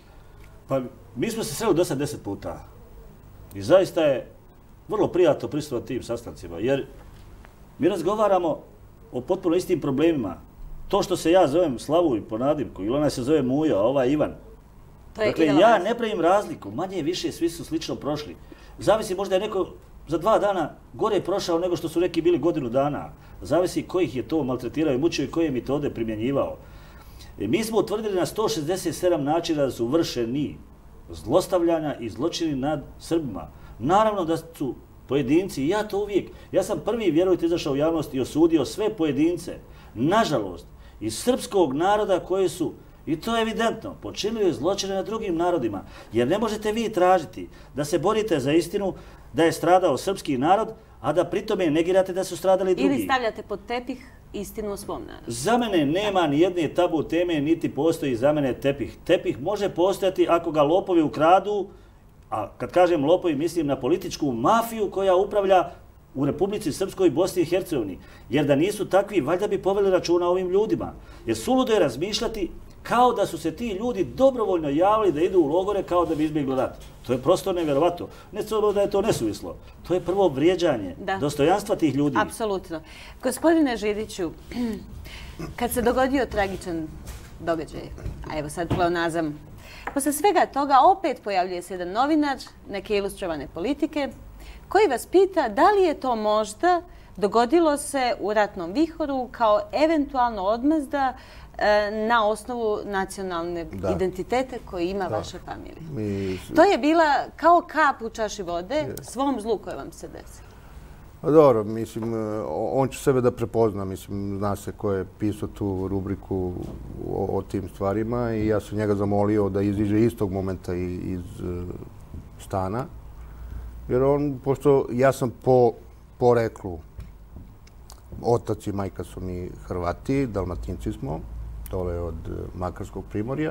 Pa mi smo se sreli do sad deset puta. I zaista je vrlo prijatno prisustvovati tim sastancima, jer mi razgovaramo o potpuno istim problemima. To što se ja zovem Slavuj po nadimku, ili ona se zove Mujo, a ova Ivan. Dakle, ja ne pravim razliku, manje više svi su slično prošli. Zavisi, možda je neko za dva dana gore prošao nego što su neki bili godinu dana. Zavisi kojih je to maltretirao i mučio i koje metode primjenjivao. Mi smo utvrdili na sto šezdeset sedam načina da su vršeni zlostavljanja i zločini nad Srbima. Naravno da su pojedinci, i ja to uvijek, ja sam prvi, vjerujte, izašao u javnost i osudio sve pojedince, nažalost, iz srpskog naroda koji su, i to je evidentno, počinili zločine nad drugim narodima. Jer ne možete vi tražiti da se borite za istinu da je stradao srpski narod, a da pritome negirate da su stradali drugi. Ili stavljate pod tepih istinu o svom narodu. Za mene nema ni jedne tabu teme, niti postoji za mene tepih. Tepih može postojati ako ga lopovi ukradu, a kad kažem lopovi mislim na političku mafiju koja upravlja u Republici Srpskoj i Bosni i Hercegovini. Jer da nisu takvi, valjda bi poveli računa o ovim ljudima. Jer suludo je razmišljati kao da su se ti ljudi dobrovoljno javili da idu u logore kao da bi izbjegli rat. To je prosto nevjerovatno. Ne samo da je to nesuvislo. To je prvo vrijeđanje dostojanstva tih ljudi. Apsolutno. Gospodine Židiću, kad se dogodio tragičan događaj, a evo sad pleonazam, posle svega toga opet pojavljuje se jedan novinar neke ilustrovane politike koji vas pita da li je to možda dogodilo se u ratnom vihoru kao eventualno odmazda na osnovu nacionalne identitete koje ima vaša familija. To je bila kao kap u čaši vode svom zlu koje vam se desi. Dobro, mislim, on će sebe da prepozna, mislim, zna se ko je pisao tu rubriku o tim stvarima i ja sam njega zamolio da iziđe istog momenta iz stana, jer on, pošto ja sam po poreklu, otac i majka su mi Hrvati, Dalmatinci smo, dole od Makarskog primorja,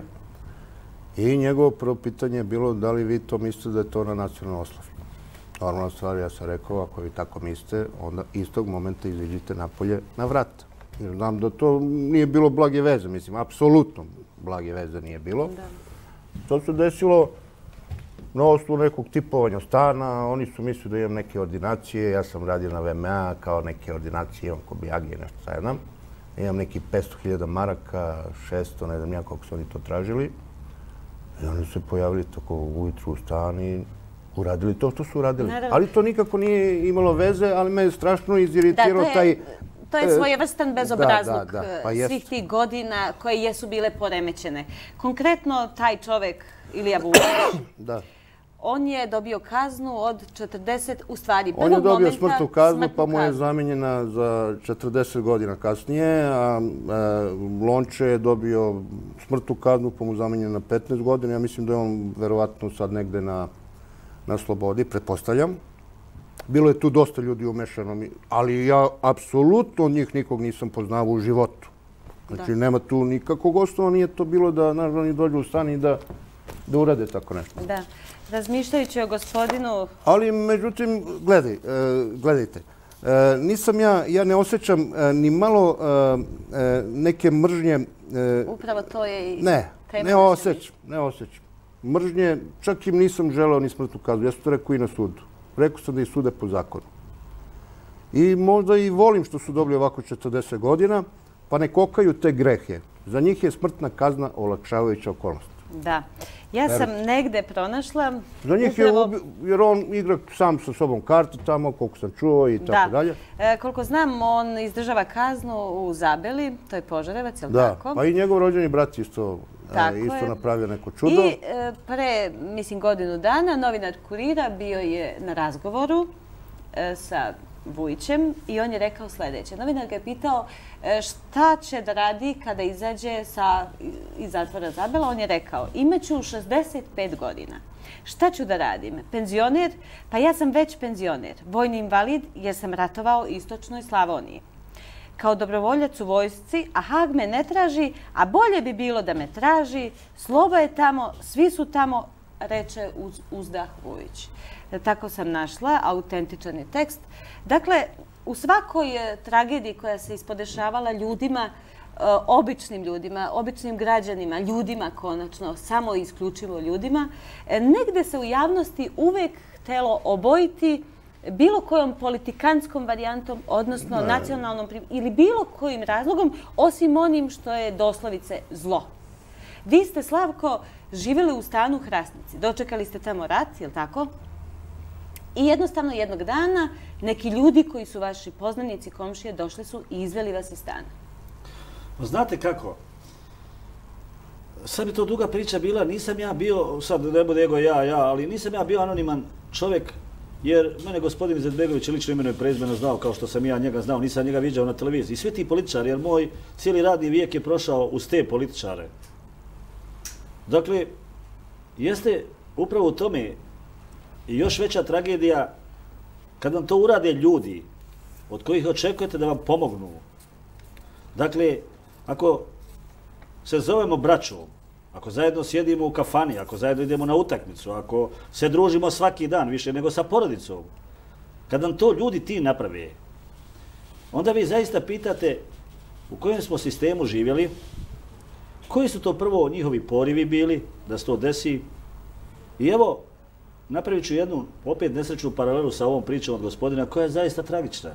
i njegovo prvo pitanje je bilo da li vi to mislite da je to na nacionalnoj oslavi. Normalna stvar, ja sam rekao, ako vi tako mislite, onda istog momenta iziđite napolje na vrat. Jer znam da to nije bilo blage veze, mislim, apsolutno blage veze nije bilo. To se desilo na osnovu nekog tipovanja stana, oni su mislili da imam neke ordinacije, ja sam radio na V M A kao neke ordinacije, imam ko bi agije, nešto sa jednom. Imam neki petsto hiljada maraka, šesto, ne znam ja koliko su oni to tražili. I oni su se pojavili tako ujutru u stan i uradili to što su uradili. Ali to nikako nije imalo veze, ali me je strašno iziritirao taj... To je svojevrstan bezobrazluk svih tih godina koje jesu bile poremećene. Konkretno, taj čovek, Ilija Vučić, on je dobio kaznu od četrdeset, u stvari, prvog momenta... On je dobio smrtnu kaznu, pa mu je zamenjena za četrdeset godina kasnije, a Lonče je dobio smrtnu kaznu, pa mu zamenjena na petnaest godina. Ja mislim da je on verovatno sad negde na slobodi, pretpostavljam. Bilo je tu dosta ljudi umešano, ali ja apsolutno njih nikog nisam poznao u životu. Znači, nema tu nikakvog osnova, nije to bilo da, naravno, oni dođu u stan i da urade tako nešto. Da. Razmišljajući o gospodinu... Ali, međutim, gledaj, gledajte, nisam ja, ja ne osjećam ni malo neke mržnje... Upravo to je i... Ne, ne osjećam, ne osjećam. Mržnje, čak im nisam želeo ni smrtnu kaznu, ja sam to rekao i na sudu. Rekao sam da ih sude po zakonu. I možda i volim što su dobili ovako četrdeset godina, pa ne kokaju te grehe. Za njih je smrtna kazna olakšavajuća okolnost. Da. Ja sam negde pronašla... Za njih je, jer on igra sam sa sobom kartu tamo, koliko sam čuo i tako dalje. Da. Koliko znam, on izdržava kaznu u Zabeli, to je Požarevac, je li tako? Da, pa i njegov rođeni brat isto napravio neko čudo. I pre, mislim, godinu dana, novinar Kurira bio je na razgovoru sa Vujićem i on je rekao sljedeće. Novinar ga je pitao šta će da radi kada izađe iz zatvora Zabela. On je rekao, imaću šezdeset pet godina. Šta ću da radim? Penzioner? Pa ja sam već penzioner. Vojni invalid jer sam ratovao u istočnoj Slavoniji. Kao dobrovoljac u vojsci, a Hag me ne traži, a bolje bi bilo da me traži. Slobo je tamo, svi su tamo, reče uzdah Vujić. Tako sam našla, autentičan je tekst. Dakle, u svakoj tragediji koja se ispodešavala ljudima, običnim ljudima, običnim građanima, ljudima konačno, samo i isključivo ljudima, negde se u javnosti uvek htelo obojiti bilo kojom politikanskom varijantom, odnosno nacionalnom ili bilo kojim razlogom, osim onim što je doslovice zlo. Vi ste, Slavko, živjeli u stanu Hrasnici. Dočekali ste tamo rat, je li tako? I jednostavno jednog dana neki ljudi koji su vaši poznanici, komšije, došli su i izveli vas iz stana. Znate kako? Sad bi to duga priča bila, nisam ja bio, sad ne bude ego ja, ja, ali nisam ja bio anoniman čovjek, jer mene gospodin Izetbegović lično imenuje prezimeno znao, kao što sam ja njega znao, nisam njega viđao na televiziji. I svi ti političari, jer moj cijeli radni vijek je prošao uz te političare. Dakle, jeste upravo u tome i još veća tragedija kad vam to urade ljudi od kojih očekujete da vam pomognu. Dakle, ako se zovemo braćom, ako zajedno sjedimo u kafani, ako zajedno idemo na utakmicu, ako se družimo svaki dan više nego sa porodicom, kad nam to ljudi ti naprave, onda vi zaista pitate u kojem smo sistemu živjeli, koji su to prvo njihovi porivi bili da se to desi. I evo, napravit ću jednu opet nesrećnu paralelu sa ovom pričom od gospodina koja je zaista tragična.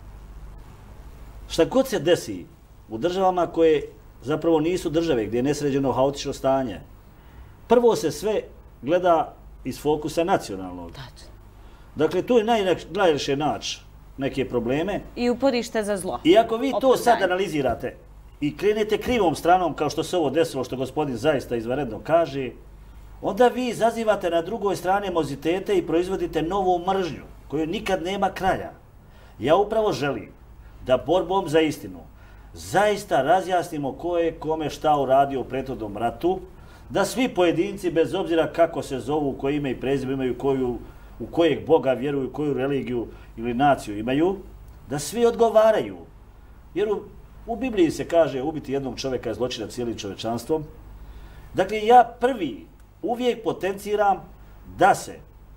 Šta god se desi u državama koje zapravo nisu države, gdje je nesređeno haotično stanje, prvo se sve gleda iz fokusa nacionalnog. Dakle, tu je najlakše naći neke probleme. I uporište za zlo. I ako vi to sad analizirate i krenete krivom stranom, kao što se ovo desilo, što gospodin zaista izvanredno kaže, onda vi izazivate na drugoj strani mozitete i proizvodite novu mržnju, koju nikad nema kraja. Ja upravo želim da borbom za istinu zaista razjasnimo ko je kome šta uradio u prethodnom ratu, da svi pojedinci, bez obzira kako se zovu, koje ime i prezime imaju, koju, u kojeg Boga vjeruju, koju religiju ili naciju imaju, da svi odgovaraju. Jer u, u Bibliji se kaže ubiti jednog čovjeka je zločina cijelim čovečanstvom. Dakle, ja prvi uvijek potenciram da se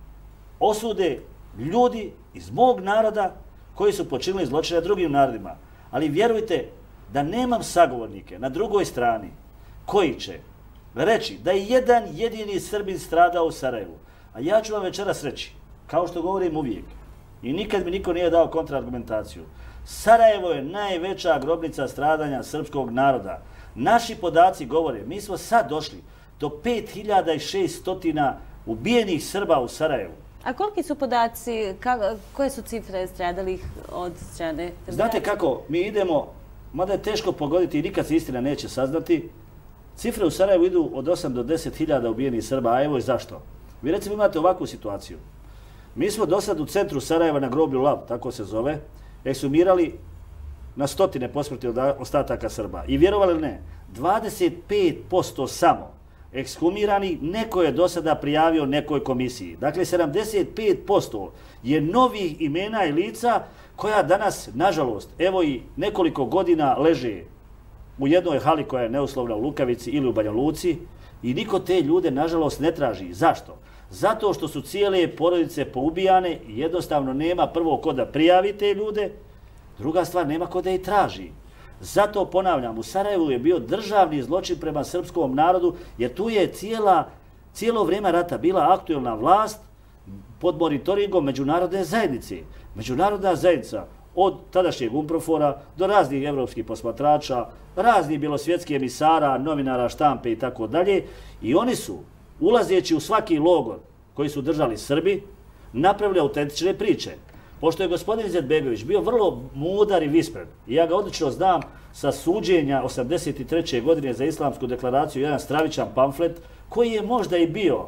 osude ljudi iz mog naroda koji su počinili zločine drugim narodima. Ali vjerujte da nemam sagovornike na drugoj strani koji će reći da je jedan jedini Srbin stradao u Sarajevu. A ja ću vam večeras reći, kao što govorim uvijek, i nikad mi niko nije dao kontraargumentaciju, Sarajevo je najveća grobnica stradanja srpskog naroda. Naši podaci govore, mi smo sad došli do pet hiljada šesto ubijenih Srba u Sarajevu. A koliki su podaci, koje su cifre stradalih od strane? Znate kako, mi idemo, mada je teško pogoditi i nikad se istina neće saznati, cifre u Sarajevu idu od osam do deset hiljada ubijenih Srba, a evo i zašto. Vi recimo imate ovakvu situaciju. Mi smo do sad u centru Sarajeva na groblju Lav, tako se zove, eksumirali na stotine posmrtnih ostataka Srba. I vjerovali li ne, dvadeset pet posto samo ekshumirani neko je do sada prijavio nekoj komisiji. Dakle, sedamdeset pet posto je novih imena i lica koja danas, nažalost, evo i nekoliko godina leže u jednoj hali koja je neuslovna u Lukavici ili u Banja Luci i niko te ljude, nažalost, ne traži. Zašto? Zato što su cijele porodice poubijane i jednostavno nema prvo ko da prijavi te ljude, druga stvar, nema ko da ih traži. Zato ponavljam, u Sarajevu je bio državni zločin prema srpskom narodu, jer tu je cijela, cijelo vrijeme rata bila aktuelna vlast pod monitoringom međunarodne zajednice. Međunarodna zajednica od tadašnjeg UNPROFOR-a do raznih evropskih posmatrača, raznih bjelosvjetskih emisara, novinara, štampe i tako dalje. I oni su, ulazeći u svaki logor koji su držali Srbi, napravili autentične priče. Pošto je gospodin Izetbegović bio vrlo mudar i vispren, i ja ga odlično znam sa suđenja osamdeset treće godine za islamsku deklaraciju, jedan stravičan pamflet, koji je možda i bio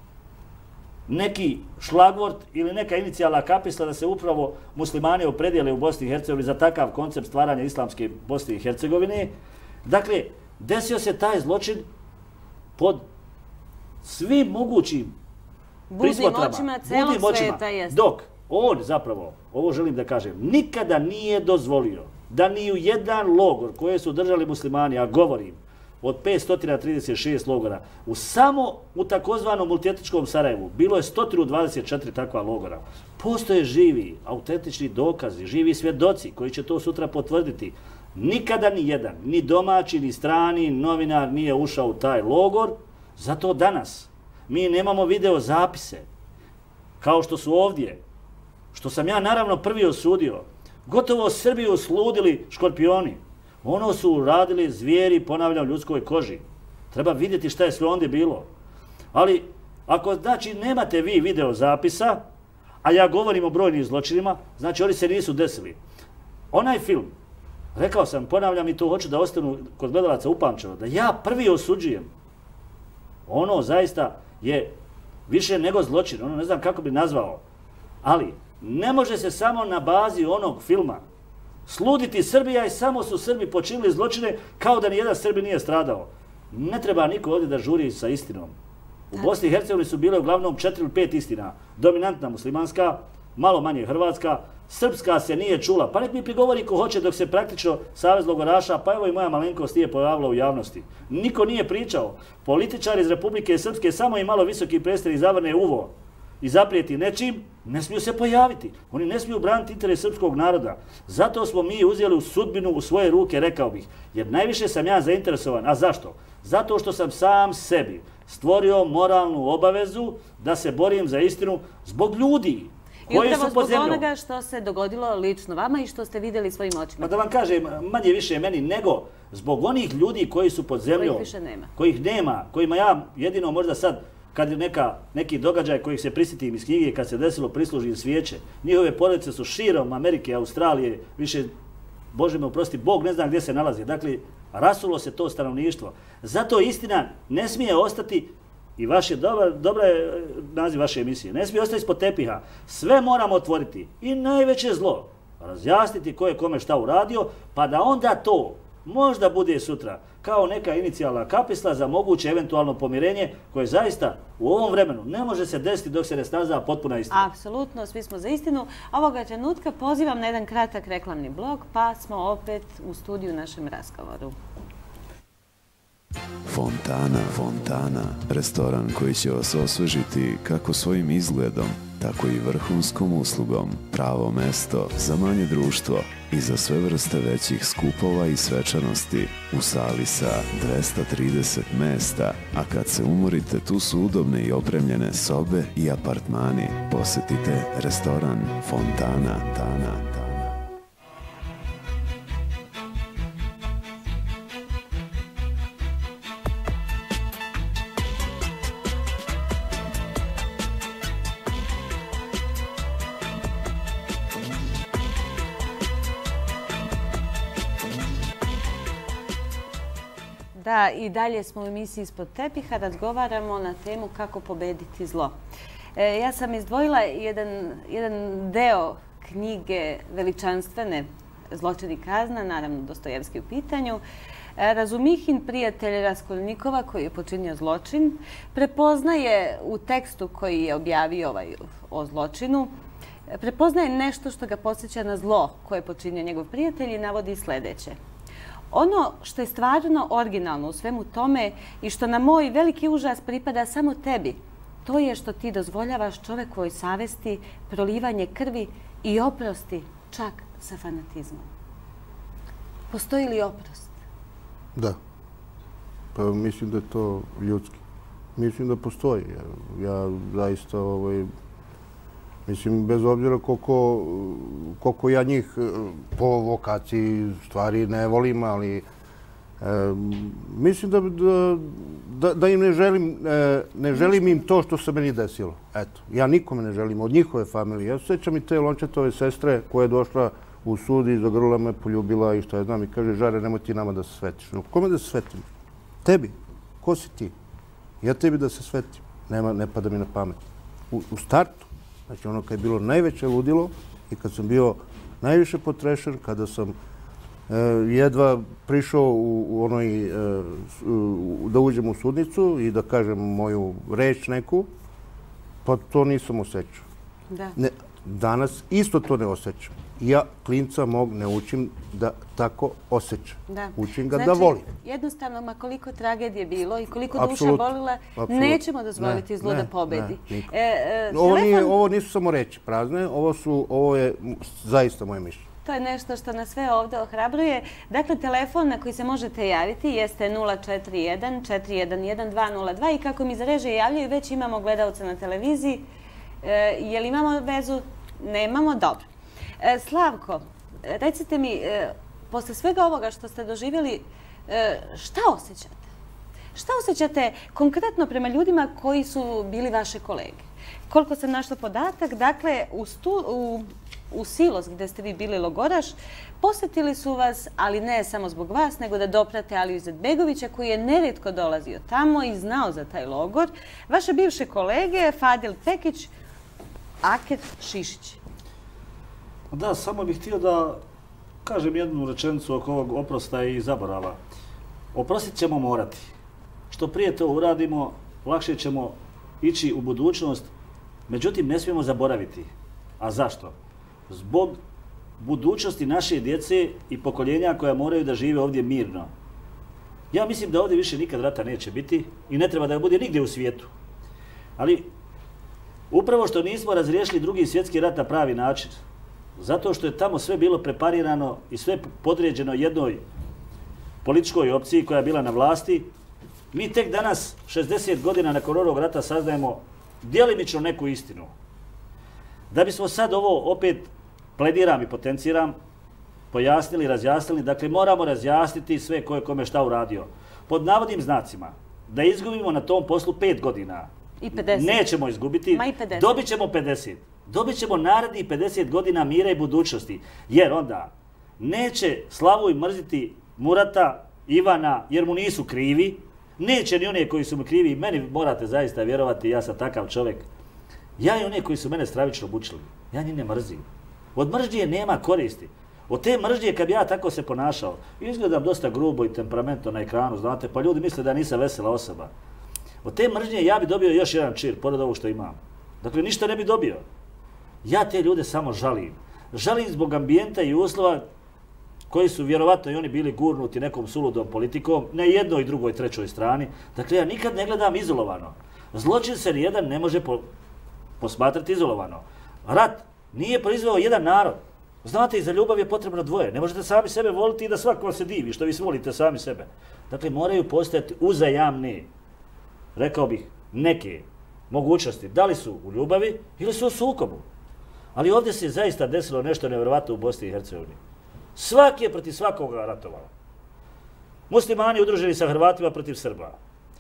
neki šlagvort ili neka inicijalna kapisla da se upravo muslimani opredijele u Bosni i Hercegovini za takav koncept stvaranja islamske Bosne i Hercegovine. Dakle, desio se taj zločin pod svim mogućim prismotrama, budnim očima, dok on zapravo, ovo želim da kažem, nikada nije dozvolio da ni u jedan logor koje su držali muslimani, a govorim, od petsto trideset šest logora. U samo u takozvanom multietničkom Sarajevu bilo je sto dvadeset četiri takva logora. Postoje živi, autentični dokazi, živi svjedoci koji će to sutra potvrditi. Nikada ni jedan, ni domaći, ni strani novinar nije ušao u taj logor. Zato danas mi nemamo video zapise, kao što su ovdje, što sam ja naravno prvi osudio. Gotovo Srbiju sludili škorpioni. Ono su radili zvijeri, ponavljam, ljudskoj koži. Treba vidjeti šta je sve ondje bilo. Ali, ako znači nemate vi video zapisa, a ja govorim o brojnim zločinima, znači oni se nisu desili. Onaj film, rekao sam, ponavljam i to hoću da ostanu kod gledalaca upamćeno, da ja prvi osuđujem. Ono zaista je više nego zločin, ono ne znam kako bi nazvao. Ali, ne može se samo na bazi onog filma sluditi Srbija i samo su Srbi počinili zločine kao da nijedan Srbi nije stradao. Ne treba niko ovdje da žuri sa istinom. U Bosni i Hercegovini su bile uglavnom četiri ili pet istina. Dominantna muslimanska, malo manje hrvatska, srpska se nije čula. Pa nek mi prigovori ko hoće dok se praktično Savez logoraša, pa evo i moja malenkost nije pojavila u javnosti. Niko nije pričao. Političari iz Republike Srpske samo i malo visoki predstavnik zavrne uvo i zaprijeti nečim, ne smiju se pojaviti. Oni ne smiju braniti interes srpskog naroda. Zato smo mi uzeli u sudbinu u svoje ruke, rekao bih. Jer najviše sam ja zainteresovan. A zašto? Zato što sam sam sebi stvorio moralnu obavezu da se borim za istinu zbog ljudi koji su pod zemljom. I upravo zbog onoga što se dogodilo lično vama i što ste vidjeli svojim očima. Ma da vam kažem, manje više meni, nego zbog onih ljudi koji su pod zemljom. Kojih više nema. Kojih nema, kojima ja jedino možda sad, kad je neka, neki događaj kojih se prisjetim iz knjige, kad se desilo prislužim svijeće, njihove porodice su širom Amerike, Australije, više, Bože me oprosti, Bog ne zna gdje se nalazi. Dakle, rasulo se to stanovništvo. Zato istina ne smije ostati, i vaš je dobar, dobra je naziv vaše emisije, ne smije ostati ispod tepiha. Sve moramo otvoriti i najveće zlo razjasniti ko je kome šta uradio, pa da onda to možda bude sutra kao neka inicijalna kapisla za moguće eventualno pomirenje koje zaista u ovom vremenu ne može se desiti dok se ne stazava potpuna istina. Apsolutno, svi smo za istinu. Ovoga trenutka pozivam na jedan kratak reklamni blok, pa smo opet u studiju našem razgovoru. Fontana, Fontana, restoran koji će vas osvežiti kako svojim izgledom, tako i vrhunskom uslugom. Pravo mesto za manje društvo i za sve vrste većih skupova i svečanosti u sali sa dvesta trideset mesta, a kad se umorite tu su udobne i opremljene sobe i apartmani. Posetite restoran Fontana, Tana, Tana. Da, i dalje smo u emisiji Ispod tepiha, razgovaramo na temu kako pobediti zlo. E, ja sam izdvojila jedan, jedan deo knjige veličanstvene Zločin i kazna, naravno Dostojevski u pitanju. E, Razumihin, prijatelj Raskolnikova koji je počinio zločin, prepoznaje u tekstu koji je objavio ovaj, o zločinu, prepoznaje nešto što ga podsjeća na zlo koje je počinio njegov prijatelj i navodi sljedeće. Ono što je stvarno originalno u svemu tome i što na moj veliki užas pripada samo tebi, to je što ti dozvoljavaš čovekovoj savesti prolivanje krvi i oprosti čak sa fanatizmom. Postoji li oprost? Da. Pa mislim da je to ljudski. Mislim da postoji. Ja zaista, ovaj, mislim, bez obzira koliko, koliko ja njih po vokaciji stvari ne volim, ali e, mislim da, da, da im ne želim, e, ne želim im to što se meni desilo. Eto, ja nikome ne želim od njihove familije. Ja sjećam i te Lončetove sestre koja je došla u sud i zagrlila me, poljubila i šta ja znam i kaže, Žare, nemoj ti nama da se svetiš. No, kome da se svetim? Tebi. Ko si ti? Ja tebi da se svetim. Nema, ne pada mi na pamet. U, u startu. Znači ono kad je bilo najveće ludilo i kad sam bio najviše potrešen, kada sam e, jedva prišao u, u onoj, e, u, da uđem u sudnicu i da kažem moju reč neku, pa to nisam osjećao. Da. Ne, danas isto to ne osjećam. ja klinca mog ne učim da tako osjeća. Da. Učim ga znači, da volim. Jednostavno, ma koliko tragedije bilo i koliko Apsolut, duša bolila, apsolut. nećemo dozvoliti ne, zlu da ne, pobedi. Ne, e, e, ovo, telefon... nije, ovo nisu samo reći prazne, ovo, su, ovo je zaista moje mišljenje. To je nešto što nas sve ovdje ohrabruje. Dakle, telefon na koji se možete javiti jeste nula četiri jedan četiri jedan jedan dva nula dva i kako mi za režije javljaju, već imamo gledalca na televiziji. E, je li imamo vezu? Nemamo? Dobro. E, Slavko, recite mi, e, posle svega ovoga što ste doživjeli, e, šta osjećate? Šta osjećate konkretno prema ljudima koji su bili vaše kolege? Koliko sam našla podatak, dakle, u, stu, u, u Silos gdje ste vi bili logoraš, posjetili su vas, ali ne samo zbog vas, nego da doprate Aliju Izetbegovića, koji je nerijetko dolazio tamo i znao za taj logor. Vaše bivše kolege, Fadil Pekić, Aker Šišić. Da, samo bih htio da kažem jednu rečenicu oko ovog oprosta i zaborava. Oprostit ćemo morati. Što prije to uradimo, lakše ćemo ići u budućnost. Međutim, ne smijemo zaboraviti. A zašto? Zbog budućnosti naše djece i pokoljenja koja moraju da žive ovdje mirno. Ja mislim da ovdje više nikad rata neće biti i ne treba da bude nigdje u svijetu. Ali upravo što nismo razriješili drugi svjetski rat na pravi način, zato što je tamo sve bilo preparirano i sve podređeno jednoj političkoj opciji koja je bila na vlasti, mi tek danas, šezdeset godina nakon ovog rata, saznajemo djelimično neku istinu. Da bismo sad ovo opet, plediram i potenciram, pojasnili, razjasnili, dakle moramo razjasniti sve ko je kome šta uradio. Pod navodnim znacima, da izgubimo na tom poslu pet godina. I pedeset. Nećemo izgubiti, Ma i pedeset. dobit ćemo pedeset. Dobit ćemo narednih pedeset godina mira i budućnosti. Jer onda neće Slavoj mrziti Murata, Ivana, jer mu nisu krivi. Neće ni one koji su mu krivi. Meni morate zaista vjerovati, ja sam takav čovjek. Ja i one koji su mene stravično mučili, ja njih ne mrzim. Od mržnje nema koristi. Od te mržnje, kad bi ja tako se ponašao, izgledam dosta grubo i temperamentno na ekranu, znate, pa ljudi misle da nisam vesela osoba. Od te mržnje ja bi dobio još jedan čir, pored ovog što imam. Dakle, ništa ne bi dobio. Ja te ljude samo žalim. Žalim zbog ambijenta i uslova koji su vjerovatno i oni bili gurnuti nekom suludom politikom, na jednoj, drugoj, trećoj strani. Dakle, ja nikad ne gledam izolovano. Zločin se nijedan ne može po, posmatrati izolovano. Rat nije proizveo jedan narod. Znate, i za ljubav je potrebno dvoje. Ne možete sami sebe voliti i da svako vam se divi što vi volite sami sebe. Dakle, moraju postojati uzajamne, rekao bih, neke mogućnosti. Da li su u ljubavi ili su u sukobu. Ali ovdje se zaista desilo nešto nevjerovatno u Bosni i Hercegovini. Svaki je protiv svakoga ratovao. Muslimani udruženi sa Hrvatima protiv Srba.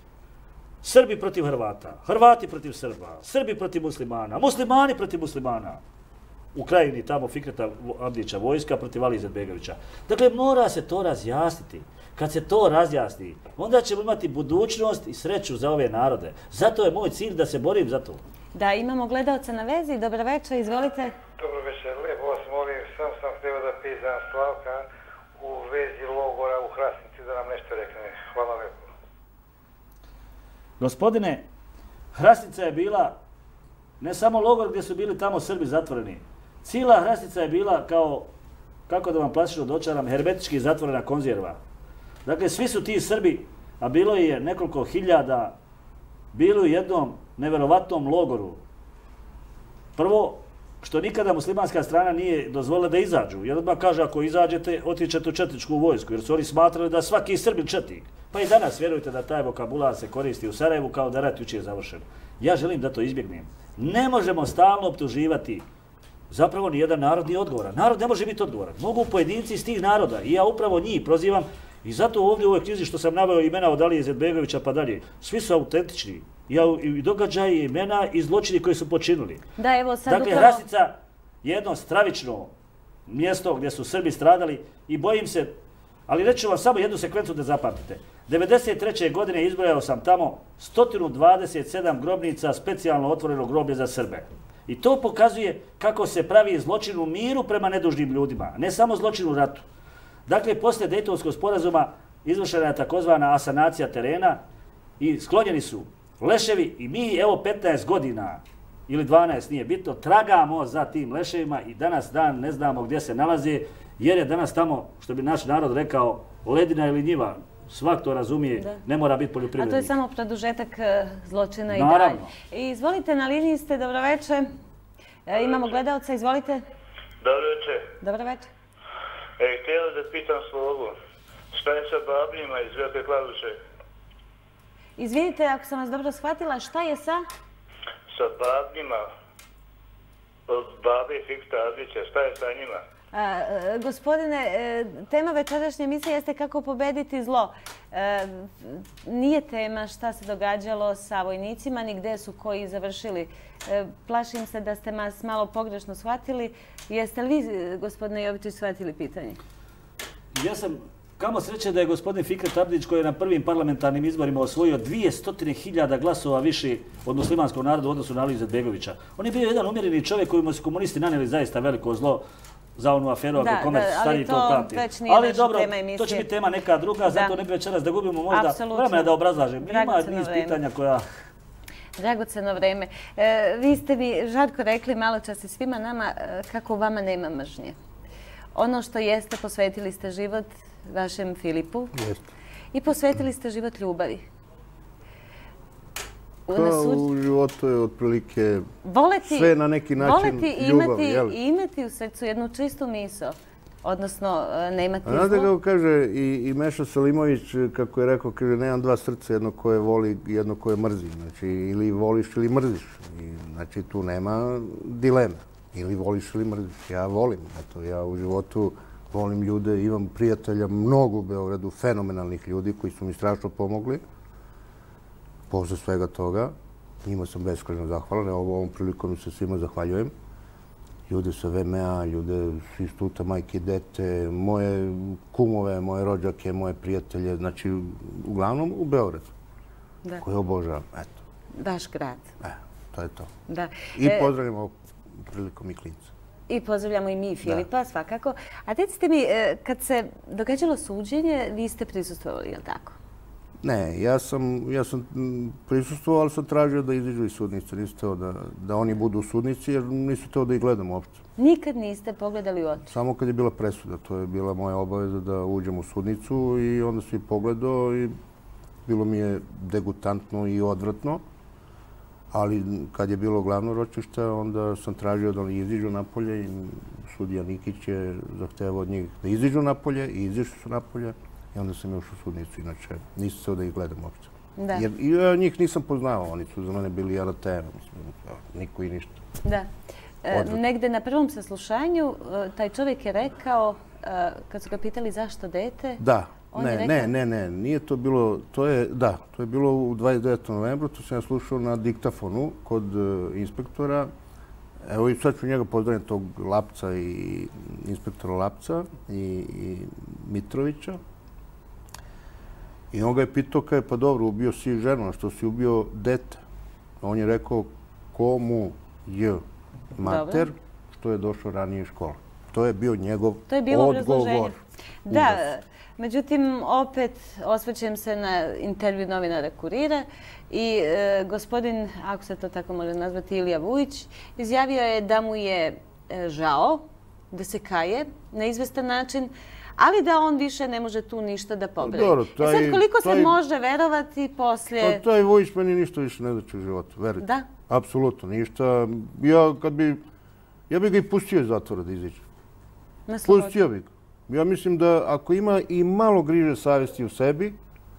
Srbi protiv Hrvata. Hrvati protiv Srba. Srbi protiv muslimana. Muslimani protiv muslimana. U krajini tamo Fikreta Abdića vojska protiv Alije Izetbegovića. Dakle, mora se to razjasniti. Kad se to razjasni, onda ćemo imati budućnost i sreću za ove narode. Zato je moj cilj da se borim za to. Da, imamo gledalca na vezi. Dobro večer, izvolite. Dobro večer, lijepo vas molim, sam sam htio da pitam Slavka u vezi logora u Hrasnici da nam nešto rekne. Hvala lijepo. Gospodine, Hrasnica je bila ne samo logor gdje su bili tamo Srbi zatvoreni. Cijela Hrasnica je bila kao, kako da vam plastično dočaram, hermetički zatvorena konzerva. Dakle, svi su ti Srbi, a bilo je nekoliko hiljada, bili u jednom neverovatnom logoru. Prvo, što nikada muslimanska strana nije dozvolila da izađu. Jer odmah kaže, ako izađete, otičete u četničku vojsku, jer su oni smatrali da svaki Srbin četnik. Pa i danas vjerujte da taj vokabular se koristi u Sarajevu kao da rat juče je završen. Ja želim da to izbjegnem. Ne možemo stalno optuživati. Zapravo ni jedan narod nije odgovoran. Narod ne može biti odgovoran. Mogu pojedinci iz tih naroda i ja upravo njih prozivam. I zato ovdje u ovoj knjizi što sam naveo imena od Alije Izetbegovića pa dalje, svi su autentični. I događaji, imena i zločini koji su počinili. Da, evo sad dakle, upravo... Hrasnica je jedno stravično mjesto gdje su Srbi stradali i bojim se, ali reću vam samo jednu sekvencu da zapamtite. devedeset treće godine izbrojao sam tamo sto dvadeset sedam grobnica specijalno otvoreno groblje za Srbe. I to pokazuje kako se pravi zločin u miru prema nedužnim ljudima, ne samo zločin u ratu. Dakle, poslije Dejtonskog sporazuma izvršena je takozvana asanacija terena i sklonjeni su leševi i mi, evo, petnaest godina ili dvanaest, nije bitno, tragamo za tim leševima i danas dan ne znamo gdje se nalaze, jer je danas tamo, što bi naš narod rekao, ledina ili njiva. Svak to razumije, ne mora biti poljoprivrednik. A to je samo produžetak zločina i dalje. I izvolite, na liniji ste, dobroveče. Imamo gledalca, izvolite. Dobroveče. Dobroveče. E, htjela da pitam Slogu, šta je sa babljima iz Velike Kladuše? Izvinite, ako sam vas dobro shvatila, šta je sa? Sa babljima od babe Fikta Adlića, šta je sa njima? A, e, gospodine, e, tema večerašnje emisije jeste kako pobediti zlo. E, nije tema šta se događalo sa vojnicima, ni gde su koji završili. E, plašim se da ste nas malo pogrešno shvatili. Jeste li vi, gospodine Jovičić, shvatili pitanje? Ja sam, kamo sreće da je gospodin Fikret Abdić, koji je na prvim parlamentarnim izborima osvojio dvjesto hiljada glasova više od muslimanskog naroda u odnosu na Aliju Izetbegovića. On je bio jedan umjereni čovjek kojima su komunisti nanijeli zaista veliko zlo za onu aferu ako komerc stariji to pamti. Ali dobro, to će biti tema neka druga, zato ne bi večeras da gubimo možda vremena da obrazlažem. Ima niz pitanja koja... Dragoceno vreme. Vi ste mi, Žarko, rekli malo čas i svima nama kako u vama nema mržnje. Ono što jeste, posvetili ste život vašem Filipu i posvetili ste život ljubavi. To u životu je otprilike sve na neki način ljubav. Voleti i imati u srcu jednu čistu misao, odnosno nemati zlo. Znate kako kaže i Meša Selimović, kako je rekao, kaže nemam dva srca, jedno koje voli i jedno koje mrzi. Znači ili voliš ili mrziš. Znači tu nema dilema. Ili voliš ili mrziš. Ja volim. Ja u životu volim ljude, imam prijatelja mnogo u Beogradu, fenomenalnih ljudi koji su mi strašno pomogli. Posle svega toga, njima sam beskrajno zahvalan. Ovom prilikom se svima zahvaljujem. Ljude sa V M A, ljude s instituta Majke i dete, moje kumove, moje rođake, moje prijatelje. Znači, uglavnom u Beogradu, koje obožavam. Eto. Vaš grad. E, to je to. I pozdravljamo ovom prilikom i klinca. I pozdravljamo i mi Filipa, svakako. A recite mi, kad se događalo suđenje, vi ste prisustvovali, je li tako? Ne, ja sam prisustvovao, ali sam tražio da iziđu iz sudnice. Nisu teo da oni budu u sudnici, jer nisu teo da ih gledam uopšte. Nikad niste pogledali u oči? Samo kad je bila presuda. To je bila moja obaveza da uđem u sudnicu i onda sam ih pogledao i bilo mi je degutantno i odvratno. Ali kad je bilo glavno ročište, onda sam tražio da oni iziđu napolje i sudija Nikić je zahtevao od njih da iziđu napolje i izišli su napolje. I onda sam ušao u sudnicu, inače nisam seo da ih gledam uopće. Jer ja njih nisam poznao, oni su za mene bili anatema, niko i ništa. Da. Negde na prvom saslušanju taj čovjek je rekao, kad su ga pitali zašto dete... Da, ne, ne, ne, ne, nije to bilo, to je, da, to je bilo u dvadeset devetom novembru, to sam ja slušao na diktafonu kod inspektora. Evo i sad ću njega pozdraviti, tog Lapca i inspektora Lapca i Mitrovića. I on ga je pitao kada je, pa dobro, ubio si ženu, a što si ubio dete? On je rekao, komu je mater, što je došao ranije iz škole. To je bio njegov odgovor. Da, međutim, opet osvrćem se na intervju novinara Kurira i gospodin, ako se to tako može nazvati, Ilija Vujić, izjavio je da mu je žao, da se kaje na izvestan način, ali da on više ne može tu ništa da popravi. E sad, koliko se može verovati poslije... Taj Vujić meni ništa više ne znači u životu, verujte. Da? Apsolutno ništa. Ja kad bi... Ja bih ga i pustio iz zatvora da iziđe. Na slobodu? Pustio bih ga. Ja mislim da ako ima i malo griže savjesti u sebi,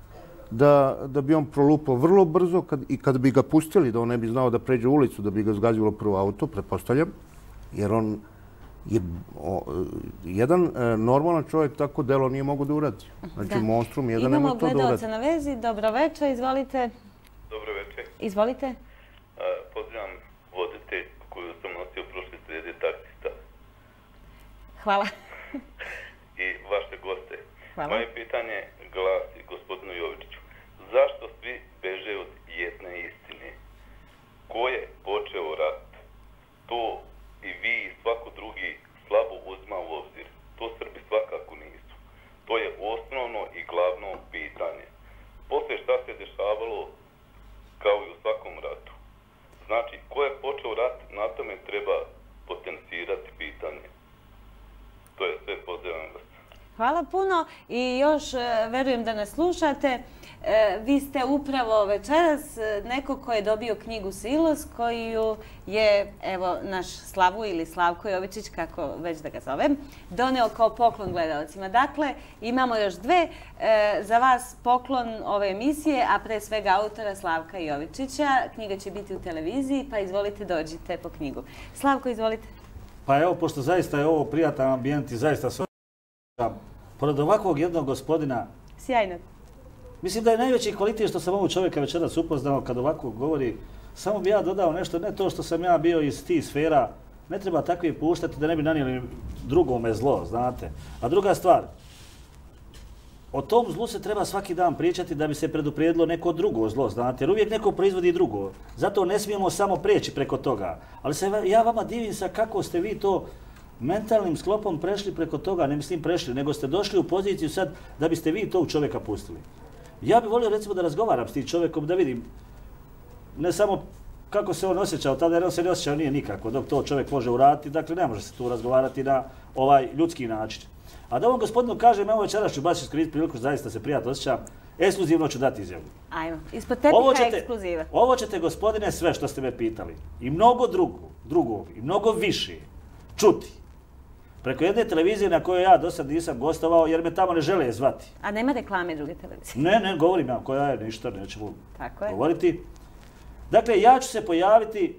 da bi on prolupao vrlo brzo i kad bi ga pustili, da on ne bi znao da pređe ulicu, da bi ga zgazilo prvo auto, pretpostavljam, jer on je jedan normalan čovjek tako delo nije mogo da uradi. Znači, monstrum jedan nema to da uradi. Imamo gledalca na vezi. Dobro večer, izvolite. Dobro večer. Izvolite. Pozdravljam voditelj koju sam nosio prošle srede, taksista. Hvala. I vaše goste. Hvala. Moje pitanje glasi gospodinu Jovičiću. Zašto svi beže od jedne istine? Ko je počeo rat? To i vi i svako drugi slabo uzma u obzir. To Srbi svakako nisu. To je osnovno i glavno pitanje. Poslije šta se dešavalo kao i u svakom ratu. Znači, ko je počeo rat To je sve, pozdravam vas. Hvala puno i još verujem da nas slušate. Vi ste upravo večeras neko ko je dobio knjigu Silos, koju je, evo, naš Slavu ili Slavko Jovičić, kako već da ga zovem, doneo kao poklon gledalcima. Dakle, imamo još dve. Za vas poklon ove emisije, a pre svega autora Slavka Jovičića. Knjiga će biti u televiziji, pa izvolite, dođite po knjigu. Slavko, izvolite. Pa evo, pošto zaista je ovo prijatan ambijent i zaista sve... Pored ovakvog jednog gospodina... Sjajno. Mislim da je najveći kvalitet što sam ovog čovjeka večeras upoznao kad ovako govori. Samo bi ja dodao nešto, ne to što sam ja bio iz tih sfera, ne treba takvi puštati da ne bi nanijeli drugome zlo, znate. A druga stvar, o tom zlu se treba svaki dan pričati da bi se preduprijedilo neko drugo zlo, znate, jer uvijek neko proizvodi drugo. Zato ne smijemo samo prijeći preko toga. Ali se ja vama divim sa kako ste vi to mentalnim sklopom prešli preko toga, ne mislim prešli, nego ste došli u poziciju sad da biste vi tog čovjeka pustili. Ja bih volio recimo da razgovaram s tim čovjekom, da vidim ne samo kako se on osjećao tada, jer on se ne osjećao nije nikako, dok to čovjek može uraditi, dakle ne može se tu razgovarati na ovaj ljudski način. A da ovom gospodinu kažem, evo večeras ću baš iskoristiti priliku, zaista se prijatno osjećam, ekskluzivno ću dati izjavu. Ajmo, ispod tepiha ekskluziva. Ovo ćete, gospodine, sve što ste me pitali, i mnogo drugo, drugog, i mnogo više, čuti. Preko jedne televizije na kojoj ja do sad nisam gostovao, jer me tamo ne žele zvati. A nema reklame druge televizije? Ne, ne, govorim ja koja je, ništa, nećemo govoriti. Dakle, ja ću se pojaviti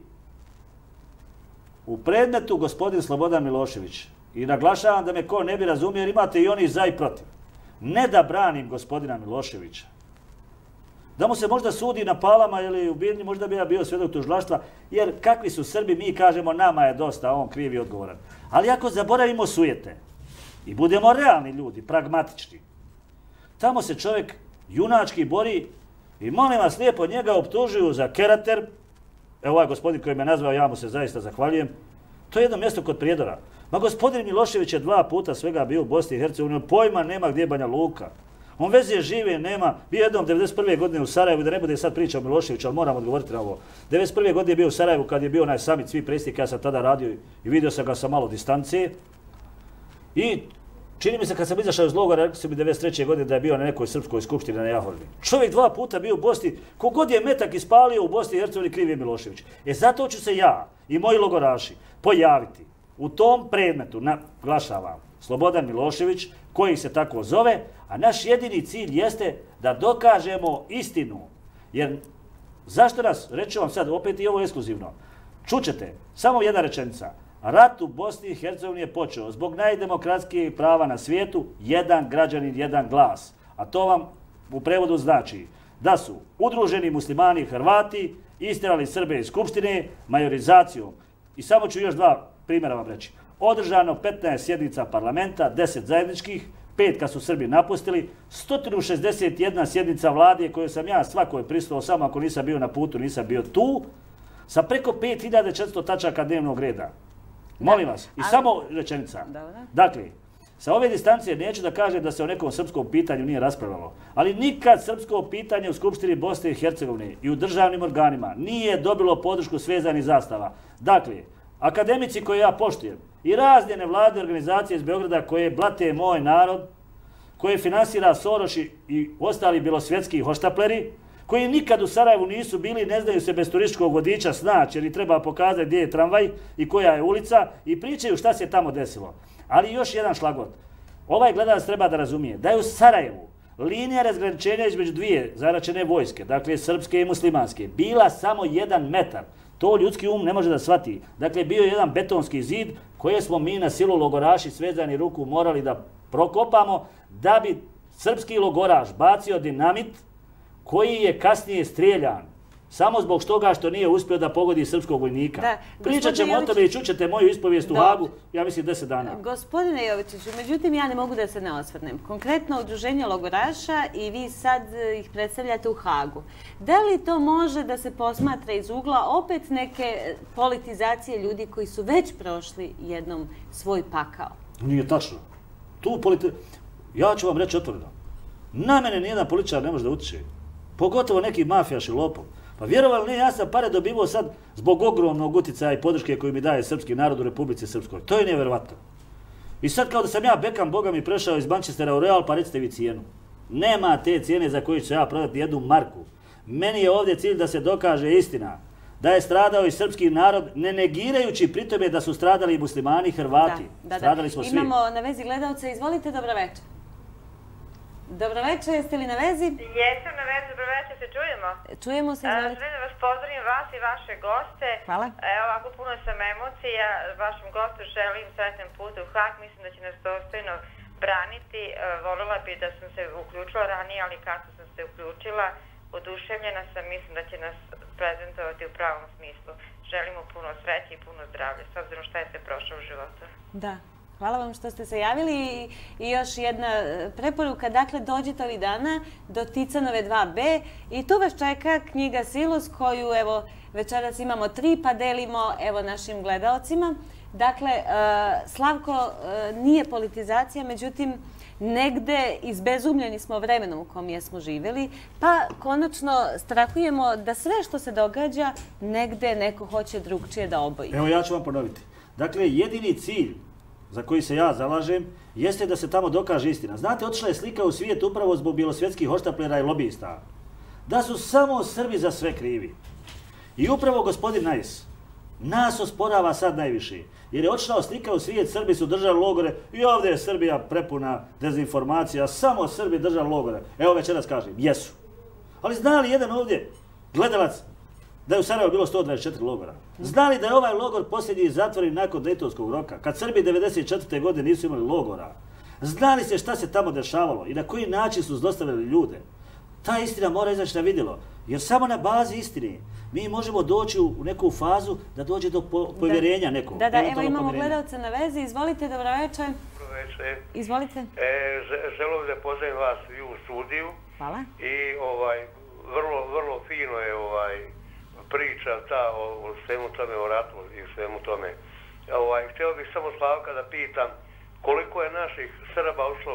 u predmetu gospodin Slobodan Milošević. I naglašavam da me ko ne bi razumio, jer imate i oni za i protiv. Ne da branim gospodina Miloševića. Da mu se možda sudi na palama ili u Birni, možda bi ja bio svjedok tužilaštva, jer kakvi su Srbi, mi kažemo nama je dosta, on kriv i odgovoran. Ali ako zaboravimo sujete i budemo realni ljudi, pragmatični, tamo se čovjek junački bori i molim vas lijepo njega optužuju za Kerater. Evo ovaj gospodin koji me nazvao, ja mu se zaista zahvaljujem. To je jedno mjesto kod Prijedora. Ma gospodin Milošević je dva puta svega bio u Bosni i Hercegovini, pojma nema gdje je Banja Luka. On veze žive nema, bio jednom devedeset prve godine u Sarajevu, da ne bude sad priča o Miloševiću, ali moram odgovoriti na ovo. devedeset prve godine je bio u Sarajevu kad je bio onaj summit svih predsjednika, ja sam tada radio i vidio sam ga sa malo distance. I čini mi se kad sam izašao iz logora, rekli su mi devedeset treće godine da je bio na nekoj srpskoj skupštini na Jahorni. Čovjek dva puta bio u Bosni, kogod je metak ispalio u Bosni i Hercegovini, kriv je Milošević. E zato ću se ja i moji logoraši pojaviti u tom predmetu, naglašavam, Slobodan Milošević, koji se tako zove, a naš jedini cilj jeste da dokažemo istinu. Jer zašto nas, reću vam sad, opet i ovo ekskluzivno, čućete, samo jedna rečenica, rat u Bosni i Hercegovini je počeo zbog najdemokratskih prava na svijetu, jedan građanin, jedan glas. A to vam u prevodu znači da su udruženi muslimani i Hrvati istjerali Srbe iz Skupštine majorizacijom. I samo ću još dva primjera vam reći. Održano petnaest sjednica parlamenta, deset zajedničkih, pet kad su Srbi napustili, sto šezdeset jedna sjednica vlade koju sam ja svakoj prisustvovao, samo ako nisam bio na putu, nisam bio tu, sa preko pet hiljada četiristo tačaka dnevnog reda. Molim vas, i samo rečenica. Dakle, sa ove distancije neću da kažem da se o nekom srpskom pitanju nije raspravljalo, ali nikad srpsko pitanje u Skupštini Bosne i Hercegovine i u državnim organima nije dobilo podršku svezanih zastava. Dakle, akademici koje ja poštujem i razne nevladne organizacije iz Beograda koje blate moj narod, koje finansira Soroš i ostali belosvjetski hoštapleri, koji nikad u Sarajevu nisu bili, ne znaju se bez turističkog vodiča snaći, jer i treba pokazati gdje je tramvaj i koja je ulica i pričaju šta se tamo desilo. Ali još jedan šlagvort. Ovaj gledalac treba da razumije da je u Sarajevu linija razgraničenja između dvije zaračene vojske, dakle srpske i muslimanske, bila samo jedan metar. To ljudski um ne može da shvati. Dakle, bio je jedan betonski zid koje smo mi na silu logoraši svezani ruku morali da prokopamo da bi srpski logoraš bacio dinamit koji je kasnije strijeljan. Samo zbog toga što nije uspio da pogodi srpskog vojnika. Pričat ćemo o tome i čućete moju ispovijest u Hagu, ja mislim deset dana. Gospodine Jovičiću, međutim ja ne mogu da se ne osvrnem. Konkretno udruženje logoraša i vi sad ih predstavljate u Hagu. Da li to može da se posmatra iz ugla opet neke politizacije ljudi koji su već prošli jednom svoj pakao? Nije tačno. Ja ću vam reći otvoreno. Na mene nijedan političar ne može da utiče. Pogotovo neki mafijaš i lopov. Pa vjerovali ne, ja sam pare dobivao sad zbog ogromnog utjecaja i podrške koju mi daje srpski narod u Republici Srpskoj. To je nevjerovatno. I sad kao da sam ja Beckham, Boga mi, prešao iz Manchestera u Real, pa recite vi cijenu. Nema te cijene za koju ću ja prodati jednu marku. Meni je ovdje cilj da se dokaže istina. Da je stradao i srpski narod, ne negirajući pri tome da su stradali i muslimani i Hrvati. Da, da, stradali da. smo svi. Imamo na vezi gledalca. Izvolite, dobroveče. Dobroveče, jeste li na vezi? Jesam na vezi, dobroveče, se čujemo? Čujemo se, izvolite. Želim da vas pozdravim, vas i vaše goste. Hvala. Evo, ovako puno sam emocija. Vašem gostu želim sretan put u Hag. Mislim da će nas dostojno braniti. Voljela bi da sam se uključila ranije, ali kako sam se uključila, oduševljena sam, mislim da će nas prezentovati u pravom smislu. Želimo puno sreće i puno zdravlja, s obzirom šta je se prošlo u životu. Da. Hvala vam što ste se javili i još jedna preporuka. Dakle, dođite ovih dana do Ticanove dva be i tu vas čeka knjiga Silos koju, evo, večeras imamo tri pa delimo, evo, našim gledalcima. Dakle, Slavko, nije politizacija, međutim, negde izbezumljeni smo vremenom u kom jesmo živjeli, pa konačno strahujemo da sve što se događa, negde neko hoće drugčije da oboji. Evo, ja ću vam ponoviti. Dakle, jedini cilj za koji se ja zalažem, jeste da se tamo dokaže istina. Znate, otišla je slika u svijet upravo zbog bjelosvjetskih hoštaplera i lobista. Da su samo Srbi za sve krivi. I upravo gospodin Najs nas osporava sad najviše. Jer je otišla slika u svijet, Srbi su držali logore i ovdje je Srbija prepuna dezinformacija, samo Srbi držali logore. Evo večeras kažem, jesu. Ali zna li jedan ovdje gledalac da je u Sarajevu bilo sto dvadeset četiri logora? Zna li da je ovaj logor posljednji zatvoren nakon Dejtonskog roka, kad Srbi devedeset četvrte godine nisu imali logora? Zna li se šta se tamo dešavalo i na koji način su zlostavljali ljude? Ta istina mora izaći na vidjelo, jer samo na bazi istine mi možemo doći u neku fazu da dođe do povjerenja nekog. Da, da, evo imamo gledalca na vezi. Izvolite, dobroveče. Dobroveče. Izvolite. Želim da pozdravim vas i u studiju. Hvala. I vrlo, vrlo fino je priča ta o svemu tome, o ratu i svemu tome. Htio bih samo Slavka da pitam koliko je naših Srba ušlo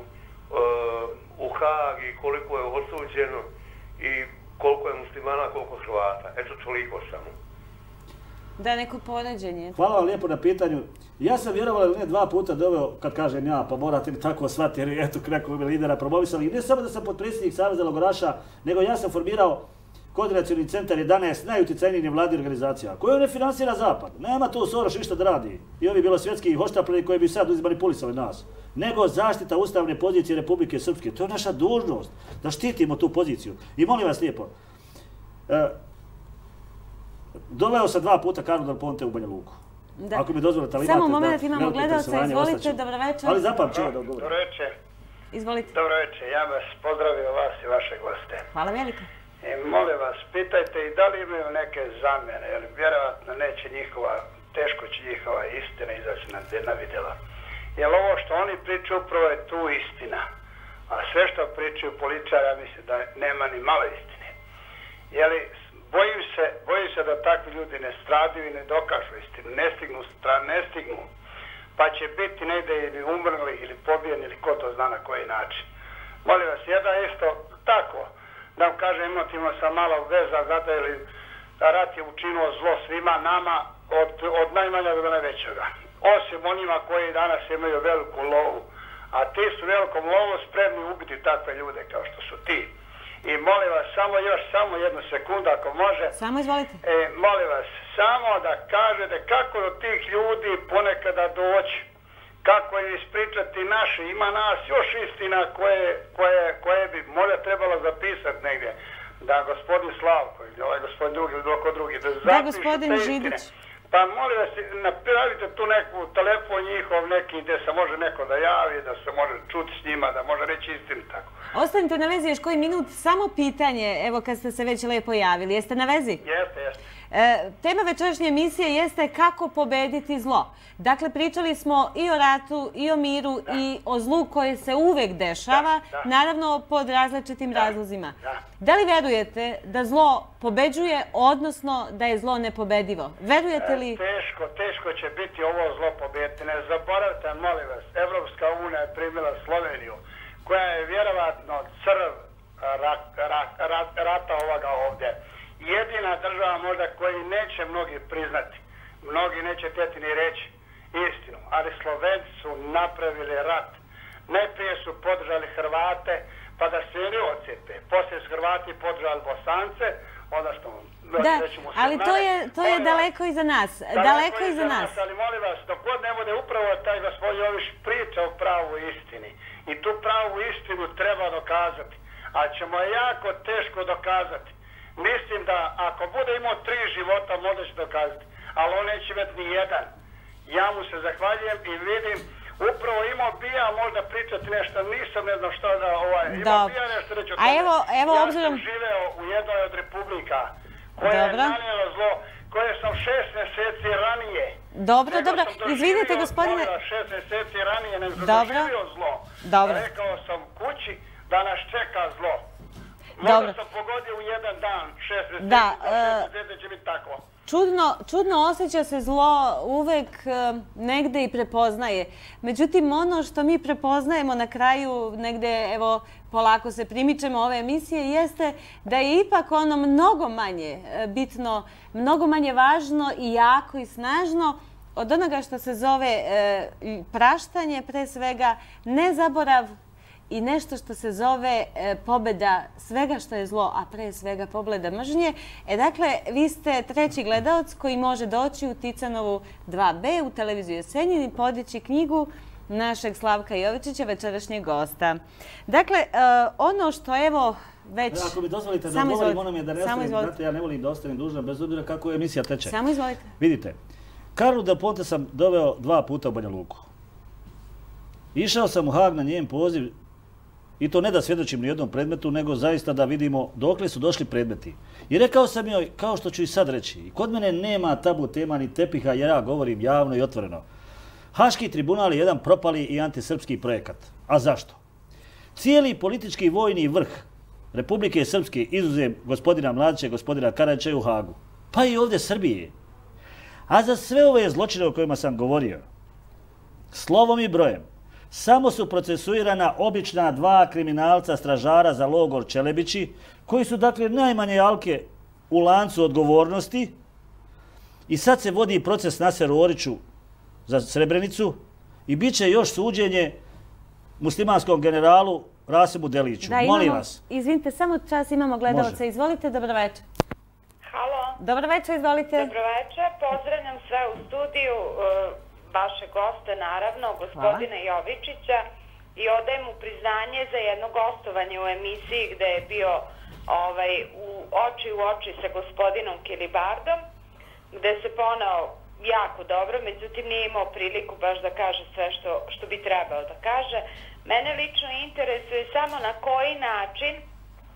u Hag i koliko je osuđeno i koliko je muslimana, koliko Hrvata. Eto, toliko samo. Da, neko poređenje. Hvala vam lijepo na pitanju. Ja sam vjerovala da ne dva puta doveo, kad kažem ja, pa morate mi tako shvatiti, jer eto, nekog ime lidera promovisali. I ne samo da sam potpredsjednik Saveza logoraša, nego ja sam formirao koordinacioni centar jedanaest najuticajnijih nevladih organizacija, koju ne finansira Zapad. Nema tu Soros ništa da radi. I ovi bjelosvjetski hoštapleri koji bi sad manipulisali nas. Nego zaštita ustavne pozicije Republike Srpske. To je naša dužnost, da štitimo tu poziciju. I molim vas lijepo, doveo sam dva puta Carlo Del Ponte u Banja Luku. Ako mi dozvolite, ali imate... Samo moment, imamo gledalca, izvolite, dobroveče. Ali zapamćemo da odgovorim. Dobroveče. Izvolite. Dobroveče, ja vas pozdravim, vas i vaše goste. Hvala velike. Molim vas, pitajte i da li imaju neke zamjene, jer vjerovatno neće njihova, teško će njihova istina izaći na vidjela. Jer ovo što oni pričaju upravo je tu istina. A sve što pričaju političari, ja mislim da nema ni malo istine. Jer bojim se, bojim se da takvi ljudi ne stradaju i ne dokažu istinu, ne stignu, ne stignu. Pa će biti negdje ili umrli ili pobijeni ili ko to zna na koji način. Molim vas, jedan isto tako, da vam kažem emotivno sam malo vezan, zato jer rat je učinuo zlo svima nama od, od najmanja do najvećega. Osim onima koji danas imaju veliku lovu. A ti su velikom lovu spremni ubiti takve ljude kao što su ti. I molim vas, samo još, samo jednu sekundu ako može. Samo izvolite. E, molim vas, samo da kažete kako do tih ljudi ponekada doći. Kako je ispričati naše, ima nas još istina koje, koje, koje bi možda trebalo zapisati negdje. Da gospodin Slavko ili ovaj gospodin drugi ili doko drugi, da zapišu gospodin te istine. Židić. Pa molim vas, napravite tu neku telefon njihov neki gdje se može neko da javi, da se može čuti s njima, da može reći istinu tako. Ostanite na vezi još koji minut, samo pitanje, evo kad ste se već lepo javili. Jeste na vezi? Jeste, jeste. E, tema večerašnje emisije jeste kako pobediti zlo. Dakle, pričali smo i o ratu, i o miru, da. I o zlu koje se uvek dešava, da, da. Naravno pod različitim da. razlozima. Da. Da li verujete da zlo pobeđuje, odnosno da je zlo nepobedivo? Verujete li... E, teško, teško će biti ovo zlo pobediti. Ne zaboravite, molim vas, Evropska unija je primila Sloveniju, koja je vjerovatno crv rat, rat, rat, rata ovoga ovdje. Jedina država možda koji neće mnogi priznati, mnogi neće teti ni reći istinu, ali Slovenci su napravili rat. Najprije su podržali Hrvate, pa da se oni ocijepe. Poslije su Hrvati podržali Bosance, odnosno... Da, ali to je, to je daleko iza nas. Daleko iza nas. Ali molim vas, dok god ne bude upravo taj gospodin Jović priča o pravu istini. I tu pravu istinu treba dokazati. A ćemo je jako teško dokazati. Mislim da ako bude imao tri života, možda će dokazati. Ali on neće imati ni jedan. Ja mu se zahvaljujem i vidim, upravo imao bi ja možda pričati nešto, nisam ne znam što da, ovaj, imao bi ja nešto reći o tome. A evo, evo ja obzirom... sam živeo u jednoj od republika koja je nanijela zlo, koje sam šest mjeseci ranije. Dobro, dobro, izvinite gospodine... Šest mjeseci ranije nego sam doživio zlo. Dobro. Rekao sam kući da nas čeka zlo. Dobro. Možda sam pogodio u jedan dan, šest mjeseci, da, šest mjeseci će biti takvo. Čudno, čudno osjeća se zlo, uvek negde i prepoznaje. Međutim, ono što mi prepoznajemo na kraju, negde, evo, polako se primičemo ove emisije, jeste da je ipak ono mnogo manje bitno, mnogo manje važno i jako i snažno od onoga što se zove praštanje, pre svega, nezaborav, i nešto što se zove pobjeda svega što je zlo, a pre svega pobjeda mržnje. E dakle, vi ste treći gledalac koji može doći u Ticanovu dva be u televiziju Jesenjin i podići knjigu našeg Slavka Jovičića, večerašnjeg gosta. Dakle, ono što evo već... Ako mi dozvolite da govorim, ono mi je da ne ostavim, znate, ja ne volim da ostavim dužna bez obzira kako emisija teče. Samo izvolite. Vidite, Karlu Del Ponte sam doveo dva puta u Banja Luku. Išao sam u Hag na njen poziv. I to ne da svjedočim ni jednom predmetu, nego zaista da vidimo dokle su došli predmeti. I rekao sam joj, kao što ću i sad reći, kod mene nema tabu tema ni tepiha, jer ja govorim javno i otvoreno. Haški tribunal je jedan propali i antisrpski projekat. A zašto? Cijeli politički vojni vrh Republike Srpske, izuzev gospodina Mladića i gospodina Karađa, je u Hagu. Pa i ovdje Srbije. A za sve ove zločine o kojima sam govorio, slovom i brojem, samo su procesuirana obična dva kriminalca stražara za logor Čelebići, koji su dakle najmanje alke u lancu odgovornosti. I sad se vodi proces Naseru Oriću za Srebrenicu i bit će još suđenje muslimanskom generalu Rasimu Deliću. Molim vas. Izvinite, samo čas imamo gledalca. Izvolite, dobroveče. Halo. Dobroveče, izvolite. Dobroveče, pozdravljam sve u studiju. Vaše goste, naravno, gospodina Jovičića, i odajem mu priznanje za jedno gostovanje u emisiji gde je bio ovaj, u oči u oči sa gospodinom Kilibardom, gde se ponao jako dobro, međutim nije imao priliku baš da kaže sve što, što bi trebao da kaže. Mene lično interesuje samo na koji način e,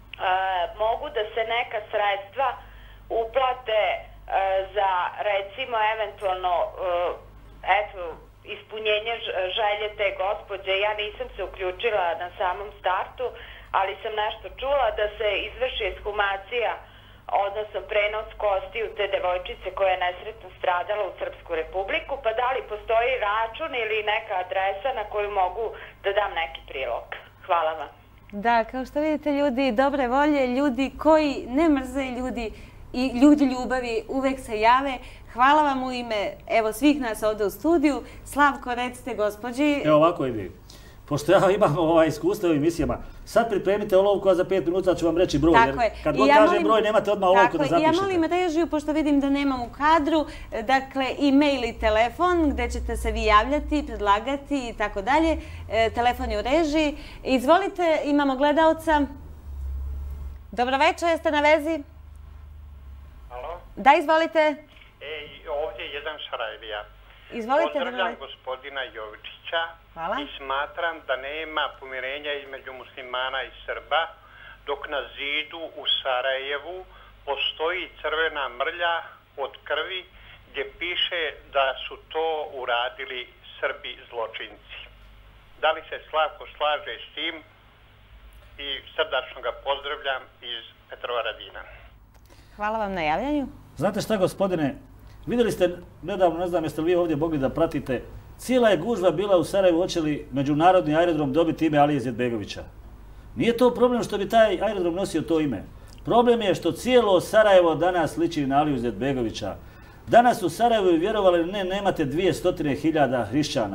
mogu da se neka sredstva uplate e, za, recimo, eventualno e, eto, ispunjenje želje te gospođe. Ja nisam se uključila na samom startu, ali sam nešto čula da se izvrši ekshumacija, odnosno prenos kosti u te devojčice koja je nesretno stradala u Srpsku republiku, pa da li postoji račun ili neka adresa na koju mogu da dam neki prilog? Hvala vam. Da, kao što vidite, ljudi dobre volje, ljudi koji ne mrze, ljudi i ljudi ljubavi uvek se jave. Hvala vam u ime, evo, svih nas ovdje u studiju. Slavko, recite gospođi... Evo ovako ide. Pošto ja imam ovaj iskustvo u emisijama, sad pripremite olovku, a za pet minuta ću vam reći broj. Tako je. Kad god kažem broj, nemate odmah olovku da zapišete. I ja molim režiju, pošto vidim da nemam u kadru, dakle, e-mail i telefon, gde ćete se vi javljati, predlagati i tako dalje. Telefon je u režiji. Izvolite, imamo gledalca. Dobroveče, jeste na vezi? Halo? Da, izvolite. E, ovdje je jedan Šarajlija. Izvolite. Pozdravljam gospodina Jovičića. Hvala. I smatram da nema pomirenja između muslimana i Srba, dok na zidu u Sarajevu postoji crvena mrlja od krvi gdje piše da su to uradili Srbi zločinci. Da li se Slavko slaže s tim? I srdačno ga pozdravljam iz Petrovaradina. Hvala vam na javljanju. Znate šta, gospodine, vidjeli ste nedavno, ne znam jeste li vi ovdje mogli da pratite, cijela je gužva bila u Sarajevu, hoće li međunarodni aerodrom dobiti ime Alije Izetbegovića. Nije to problem što bi taj aerodrom nosio to ime. Problem je što cijelo Sarajevo danas liči na Aliju Izetbegovića. Danas u Sarajevu, vjerovali ne, nemate dvije stotine hiljada hrišćana.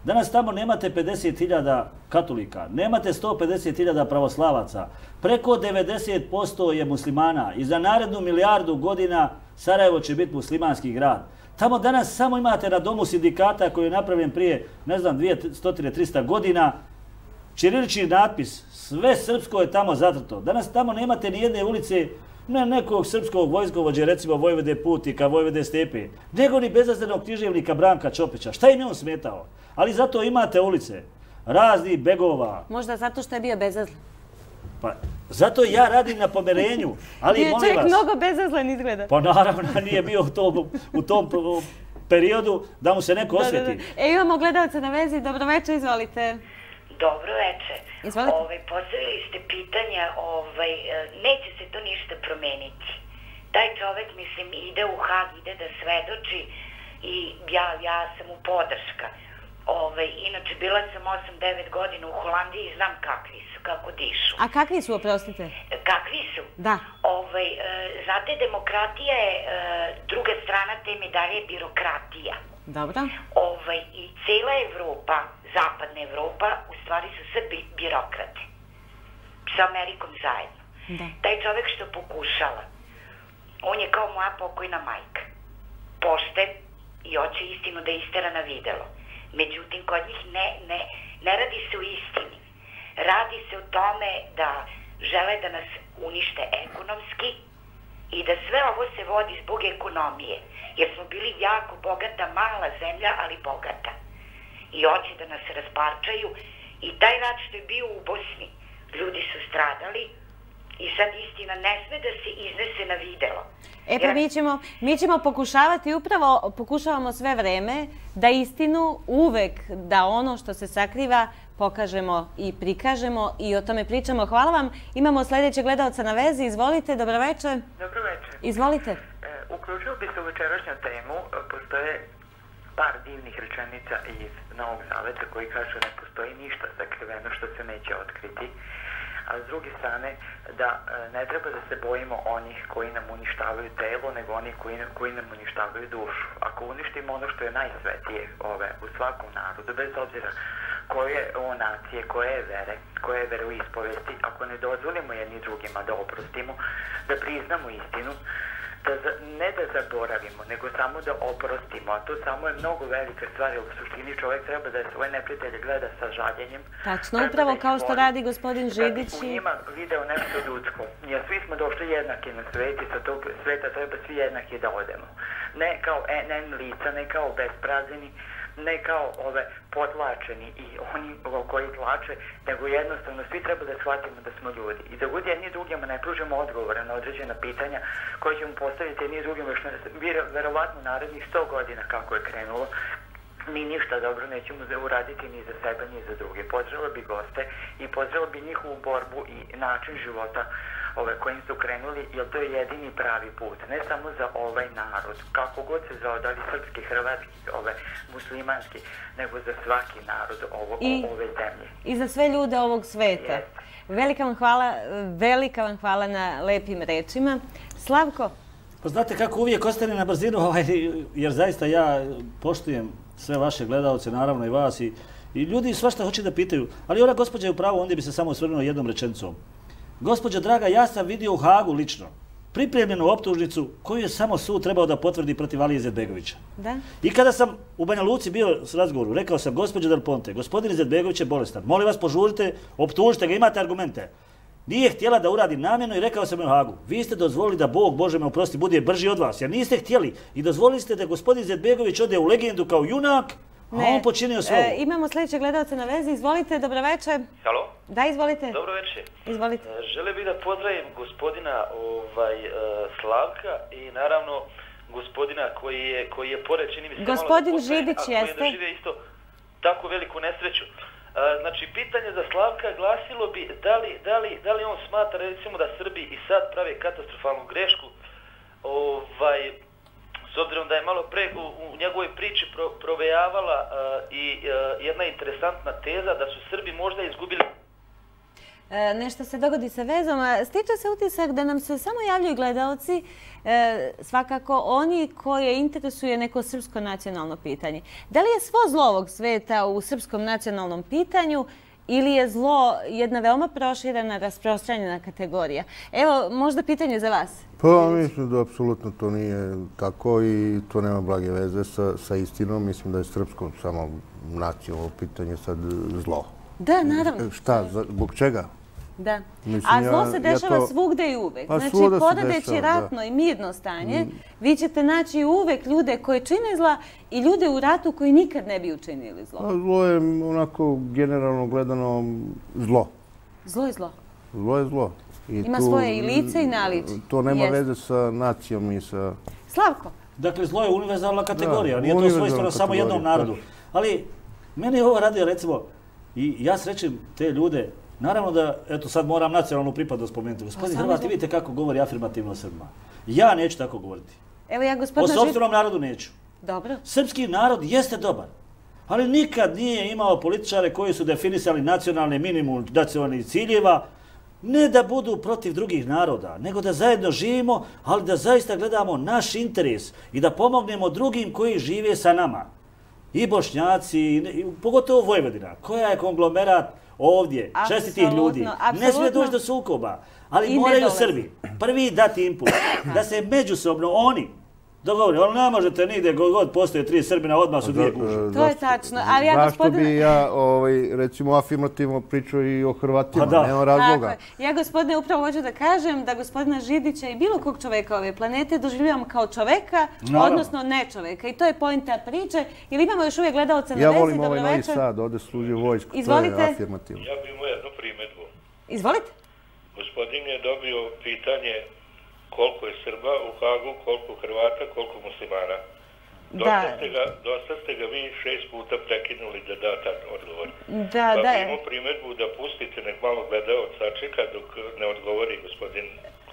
Danas tamo nemate pedeset hiljada katolika, nemate sto pedeset hiljada pravoslavaca, preko devedeset posto je muslimana i za narednu milijardu godina Sarajevo će biti muslimanski grad. Tamo danas samo imate na domu sindikata koji je napravljen prije, ne znam, dvjesto do trista godina, ćirilični natpis, sve srpsko je tamo zatrto. Danas tamo nemate ni jedne ulice, ne nekog srpskog vojskovođe, recimo Vojvode Putika, Vojvode Stepe, nego ni bezazlenog književnika Branka Čopića. Šta im je on smetao? Ali zato imate ulice raznih begova. Možda zato što je bio bezazlen. Pa, zato ja radim na pomerenju, ali je molim vas... čovjek mnogo bezazlen izgleda. Pa naravno, nije bio u tom, u tom periodu da mu se neko osveti. Da, da, da. E, imamo gledalca na vezi. Dobroveče, izvolite. Dobro veče. Izvolite. Ovaj, postavili ste pitanja, ovaj, neće se to ništa promeniti. Taj čovek, mislim, ide u Hag, ide da svedoči i ja, ja sam mu podrška. Ovaj, inače, bila sam osam devet godina u Holandiji i znam kakvi su, kako dišu. A kakvi su, oprostite? Kakvi su? Da. Ovaj, e, znate, demokratija je e, druga strana te medalje, birokratija. Dobro. Ovaj, i cela Evropa, zapadna Evropa, u stvari su sve bi, birokrate. Sa Amerikom zajedno. Da. Taj čovek što pokušava, on je kao moja pokojna majka. Pošten i hoće istinu da istera na videlo. Međutim, kod njih ne, ne, ne radi se o istini. Radi se o tome da žele da nas unište ekonomski i da sve ovo se vodi zbog ekonomije. Jer smo bili jako bogata, mala zemlja, ali bogata. I hoće da nas rasparčaju. I taj rat što je bio u Bosni, ljudi su stradali i sad istina ne sme da se iznese na videlo. E pa mi ćemo, mi ćemo pokušavati, upravo pokušavamo sve vreme, da istinu uvek, da ono što se sakriva, pokažemo i prikažemo i o tome pričamo. Hvala vam. Imamo sljedećeg gledalca na vezi. Izvolite, dobroveče. Dobroveče. Izvolite. E, uključio bi se u večerašnju temu. Postoje par divnih rečenica iz Novog Zaveta koji kažu ne postoji ništa sakriveno što se neće otkriti. A s druge strane, da ne treba da se bojimo onih koji nam uništavaju telo, nego onih koji, koji nam uništavaju dušu. Ako uništimo ono što je najsvetije ove, u svakom narodu, bez obzira koje je ovo nacije, koje je vere, koje je veroispovesti, ako ne dozvolimo jedni drugima da oprostimo, da priznamo istinu, da za, ne da zaboravimo, nego samo da oprostimo. A to samo je mnogo velika stvar, jer u suštini čovjek treba da svoje neprijatelje gleda sa žaljenjem. Tačno, upravo kao što radi gospodin Židić. Da u njima video nešto ljudsko. Jer svi smo došli jednaki na sveti, sa tog sveta treba svi jednaki da odemo. Ne kao en, en lica, ne kao bespraženi, ne kao ove potlačeni i oni koji tlače, nego jednostavno svi treba da shvatimo da smo ljudi. I da god jedni drugima ne pružimo odgovore na određena pitanja koje ćemo postaviti jedni drugima još verovatno narednih sto godina kako je krenulo, mi ništa dobro nećemo uraditi ni za sebe ni za druge. Pozdravila bi goste i pozdravila bi njihovu borbu i način života ove, kojim su krenuli, jer to je jedini pravi put. Ne samo za ovaj narod, kako god se zove, da li srpski, hrvatski, ove, muslimanski, nego za svaki narod ovo, I, ove zemlje. I za sve ljude ovog sveta. Yes. Velika vam hvala, velika vam hvala na lepim rečima. Slavko? Pa znate kako uvijek ostane na brzinu, ovaj, jer zaista ja poštujem sve vaše gledalce, naravno i vas. I, i ljudi svašta hoće da pitaju. Ali ona gospođa je u pravu, onda bi se samo osvrnuo jednom rečenicom. Gospođa draga, ja sam vidio u Hagu lično pripremljenu optužnicu koju je samo sud trebao da potvrdi protiv Alije Izetbegovića. Da? I kada sam u Banja Luci bio s razgovoru, rekao sam, gospođa Del Ponte, gospodin Izetbegović je bolestan. Molim vas, požurite, optužite ga, imate argumente. Nije htjela da uradi namjerno i rekao sam u Hagu, vi ste dozvolili da Bog, Bože me oprosti, bude brži od vas, jer niste htjeli i dozvolili ste da gospodin Izetbegović ode u legendu kao junak, a on počinio sve ovo. E, imamo sljedeće gledalce na vezi. Izvolite, dobroveče. Halo? Da, izvolite. Dobroveče. Izvolite. E, želeo bih da pozdravim gospodina ovaj, e, Slavka i naravno gospodina koji je, koji je pored, čini mi se, gospodin malo da Židić postaje, jeste. A koji je doživio isto tako veliku nesreću. E, znači, pitanje za Slavka glasilo bi da li, da li, da li on smatra, recimo, da Srbi i sad prave katastrofalnu grešku, ovaj, s obzirom da je malo pre u, u njegovoj priči pro, provejavala uh, i uh, jedna interesantna teza da su Srbi možda izgubili... nešto se dogodi sa vezom. Stiče se utisak da nam se samo javljaju gledalci, svakako oni koje interesuje neko srpsko nacionalno pitanje. Da li je svo zlo ovog sveta u srpskom nacionalnom pitanju ili je zlo jedna veoma proširena, rasprostranjena kategorija? Evo, možda pitanje za vas. Pa mislim da apsolutno to nije tako i to nema blage veze sa istinom. Mislim da je srpsko samo nacionalno pitanje sad zlo. Da, naravno. Šta, zbog čega? Da. A zlo se dešava svugde i uvek. Znači, poredeći ratno i mirno stanje, vi ćete naći uvek ljude koji čine zla i ljude u ratu koji nikad ne bi učinili zlo. Zlo je onako generalno gledano zlo. Zlo je zlo. Zlo je zlo. Ima svoje i lice i naličje. To nema veze sa nacijom i sa... Slavko. Dakle, zlo je univerzalna kategorija. Nije to svojstveno samo jednom narodu. Ali meni je ovo radio, recimo, i ja srećem te ljude. Naravno da, eto sad moram nacionalnu pripadnost spomenuti. Gospodin Hrvat, vidite kako govori afirmativno o Srbima. Ja neću tako govoriti. Evo ja, gospodina Živkovića... O sopstvenom narodu neću. Dobro. Srpski narod jeste dobar, ali nikad nije imao političare koji su definisali nacionalni minimum nacionalnih ciljeva, ne da budu protiv drugih naroda, nego da zajedno živimo, ali da zaista gledamo naš interes i da pomognemo drugim koji žive sa nama. I Bošnjaci, pogotovo Vojvodina, koja je konglomerat ovdje, čestitih ljudi. Ne smije doći do sukoba, ali moraju Srbi prvi dati impuls da se međusobno oni dogovore. Ali ne možete nigdje god postoje tri Srbina, odmah su dvije guže. To je tačno. Zašto bi ja, recimo, afirmativno pričao i o Hrvatima? Nema razloga. Ja, gospodine, upravo hoću da kažem da gospodina Židića i bilo kog čoveka ove planete doživljavam kao čoveka, odnosno ne čoveka. I to je pointa priče. Jer imamo još uvijek gledalce na vezi. Ja volim ovaj Novi Sad, ovdje služi vojsku. To je afirmativno. Ja bih imao jednu primjedbu. Izvolite. Gospodin je dobio pitanje koliko je Srba u Hagu, koliko Hrvata, koliko muslimana. Dosta ste ga vi šest puta prekinuli da da taj odgovor. Da, da. Pa imamo primjedbu da pustite, nek malo gledalac sačeka dok ne odgovori gospodin.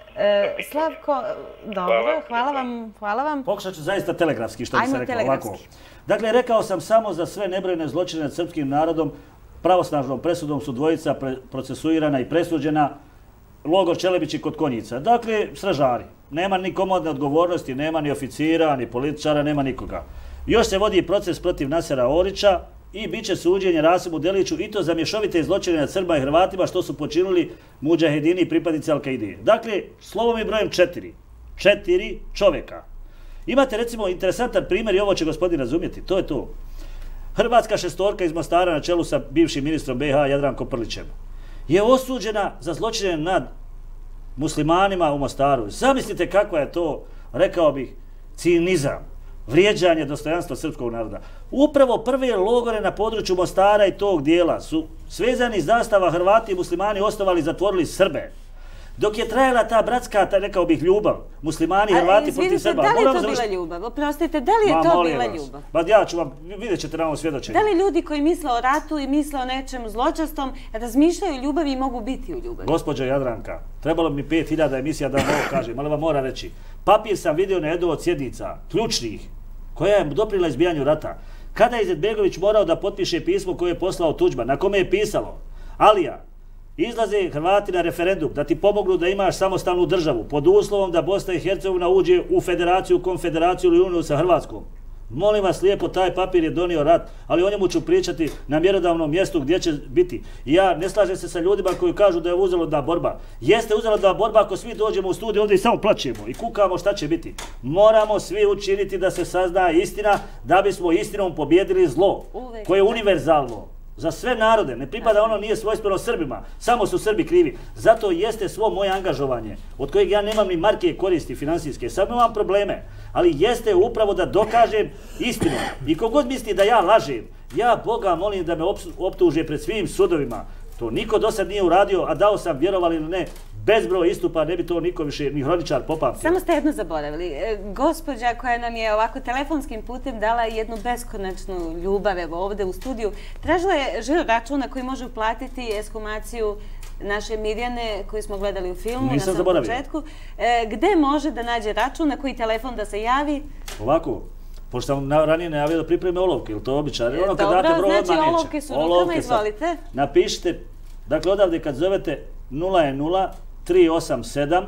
Slavko, dobro, hvala vam. Hvala vam. Pokušat ću zaista telegrafski, što bi se rekao ovako. Dakle, rekao sam samo za sve nebrojne zločine nad srpskim narodom, pravosnažnom presudom su dvojica procesuirana i presuđena, logor Čelebići kod Konjica. Dakle, stražari. Nema ni komodne odgovornosti, nema ni oficira, ni političara, nema nikoga. Još se vodi proces protiv Nasera Orića i bit će suđenje Rasimu Deliću i to za mješovite zločine nad Srbima i Hrvatima što su počinili mudžahedini i pripadnici Al-Kaide. Dakle, slovom i brojem četiri. Četiri čoveka. Imate recimo interesantan primjer i ovo će gospodin razumjeti. To je to. Hrvatska šestorka iz Mostara na čelu sa bivšim ministrom be i ha Jadrankom Prlićem je osuđena za zločine nad muslimanima u Mostaru. Zamislite kakva je to, rekao bih, cinizam, vrijeđanje dostojanstva srpskog naroda. Upravo prve logore na području Mostara i tog dijela su svezani zastava Hrvati i muslimani osnovali i zatvorili Srbe. Dok je trajala ta bratska, rekao bih, ljubav, muslimani i Hrvati protiv Srba. Da li je to bila ljubav? Oprostite, da li je to bila ljubav? Pa ja ću vam, vidjet ćete na ovom svjedočenju. Da li ljudi koji misle o ratu i misle o nečem zločestom, razmišljaju o ljubavi i mogu biti u ljubavi? Gospođo Jadranka, trebalo mi pet hiljada emisija da vam ovo kažem, ali vam moram reći. Papir sam vidio na jednu od sjednica, ključnih, koja je doprila izbijanju rata. Kada je Izetbegović morao da potpiše pismo koje je poslao Tuđman, na kome je pisalo: Alija, izlaze Hrvati na referendum da ti pomognu da imaš samostalnu državu pod uslovom da Bosna i Hercegovina uđe u federaciju, konfederaciju ili uniju sa Hrvatskom. Molim vas lijepo, taj papir je donio rat, ali o njemu ću pričati na mjerodavnom mjestu gdje će biti. I ja ne slažem se sa ljudima koji kažu da je uzaludna borba. Jeste uzaludna borba ako svi dođemo u studiju ovdje i samo plačemo i kukamo šta će biti. Moramo svi učiniti da se sazna istina da bismo istinom pobjedili zlo koje je univerzalno. Za sve narode, ne pripada ono, nije svojstveno Srbima, samo su Srbi krivi. Zato jeste svo moje angažovanje, od kojeg ja nemam ni marke koristi finansijske, sad imam probleme, ali jeste upravo da dokažem istinu. I kogod misli da ja lažem, ja Boga molim da me optuže pred svim sudovima. To niko do sad nije uradio, a dao sam, vjerovali ili ne, bezbroj istupa, ne bi to niko više, ni hroničar popamtio. Samo ste jedno zaboravili. Gospođa koja nam je ovako telefonskim putem dala jednu beskonačnu ljubav evo ovdje u studiju, tražila je žiro računa koji može uplatiti ekshumaciju naše Mirjane koju smo gledali u filmu na samom početku. Gde može da nađe račun, na koji telefon da se javi? Ovako, pošto sam ranije najavio da pripreme olovke, ili to običaj? Dobro, znači olovke su rukama, izvolite. Napišite Dakle, odavde kad zovete nula je nula tri osam sedam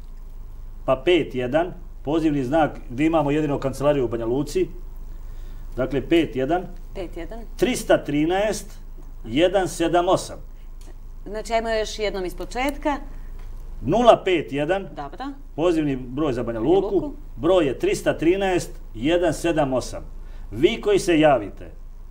pa pet jedan, pozivni znak gdje imamo jedino kancelariju u Banja Luci. Dakle, pet jedan trista trinaest jedan sedam osam. Znači, ajmo još jednom iz početka. nula pet jedan, dobro, pozivni broj za Banja Luku, broj je trista trinaest jedan sedam osam. Vi koji se javite,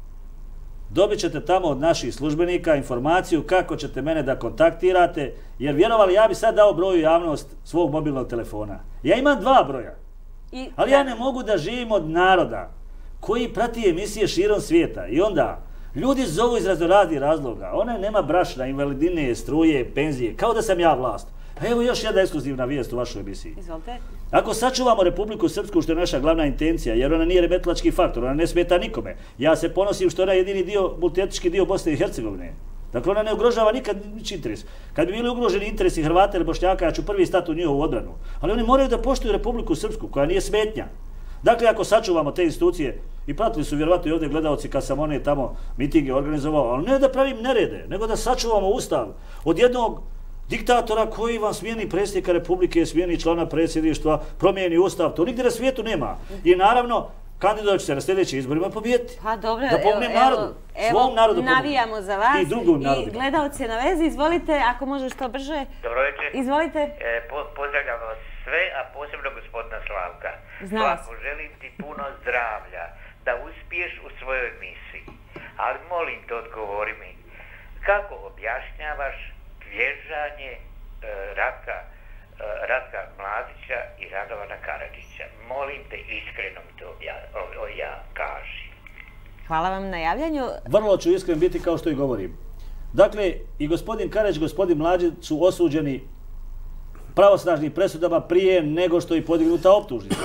dobit ćete tamo od naših službenika informaciju kako ćete mene da kontaktirate, jer vjerovali, ja bi sad dao broju javnost svog mobilnog telefona. Ja imam dva broja, ali ja ne mogu da živim od naroda koji prati emisije širom svijeta. I onda ljudi zovu iz raznoraznih razloga. Ona nema brašna, invalidine, struje, penzije, kao da sam ja vlast. A evo još jedna ekskluzivna vijest u vašoj emisiji. Izvolite. Ako sačuvamo Republiku Srpsku, što je naša glavna intencija, jer ona nije remetilački faktor, ona ne smeta nikome. Ja se ponosim što je ona jedini dio, multietnički dio Bosne i Hercegovine. Dakle, ona ne ugrožava nikad ničiji interes. Kad bi bili ugroženi interesi Hrvata ili Bošnjaka, ja ću prvi stati u njihovu odbranu. Ali oni moraju da poštuju Republiku Srpsku, koja nije smetnja. Dakle, ako sačuvamo te institucije, i pratili su vjerovatno i ovdje gledalci kad sam one tamo mitinge organizovao, ali ne da pravim nerede, nego da sačuvamo ustav od jednog diktatora koji vam smijeni predsjednika Republike, smijeni člana predsjedništva, promijeni ustav, to nigdje na svijetu nema. I naravno, kandidat će se na sljedećim izborima pobijeti. Pa dobro, da pomogne narodu, svom narodu pomogne. Navijamo za vas i drugom narodu. I gledalci na vezi, izvolite, ako može što brže. Dobro večer. Izvolite. E, po, pozdravljam vas sve, a posebno gospodina Slavka. Slavko, želim ti puno zdravlja, da uspiješ u svojoj misiji. Ali molim te, odgovori mi, kako objašnjavaš vježanje e, Ratka, e, Ratka Mladića i Radovana Karadžića? Molim te, iskreno mi to obja, o, o, ja kaži. Hvala vam na javljanju. Vrlo ću iskren biti kao što i govorim. Dakle, i gospodin Karadžić, gospodin Mladić su osuđeni pravosnažnim presudama prije nego što je podignuta optužnica.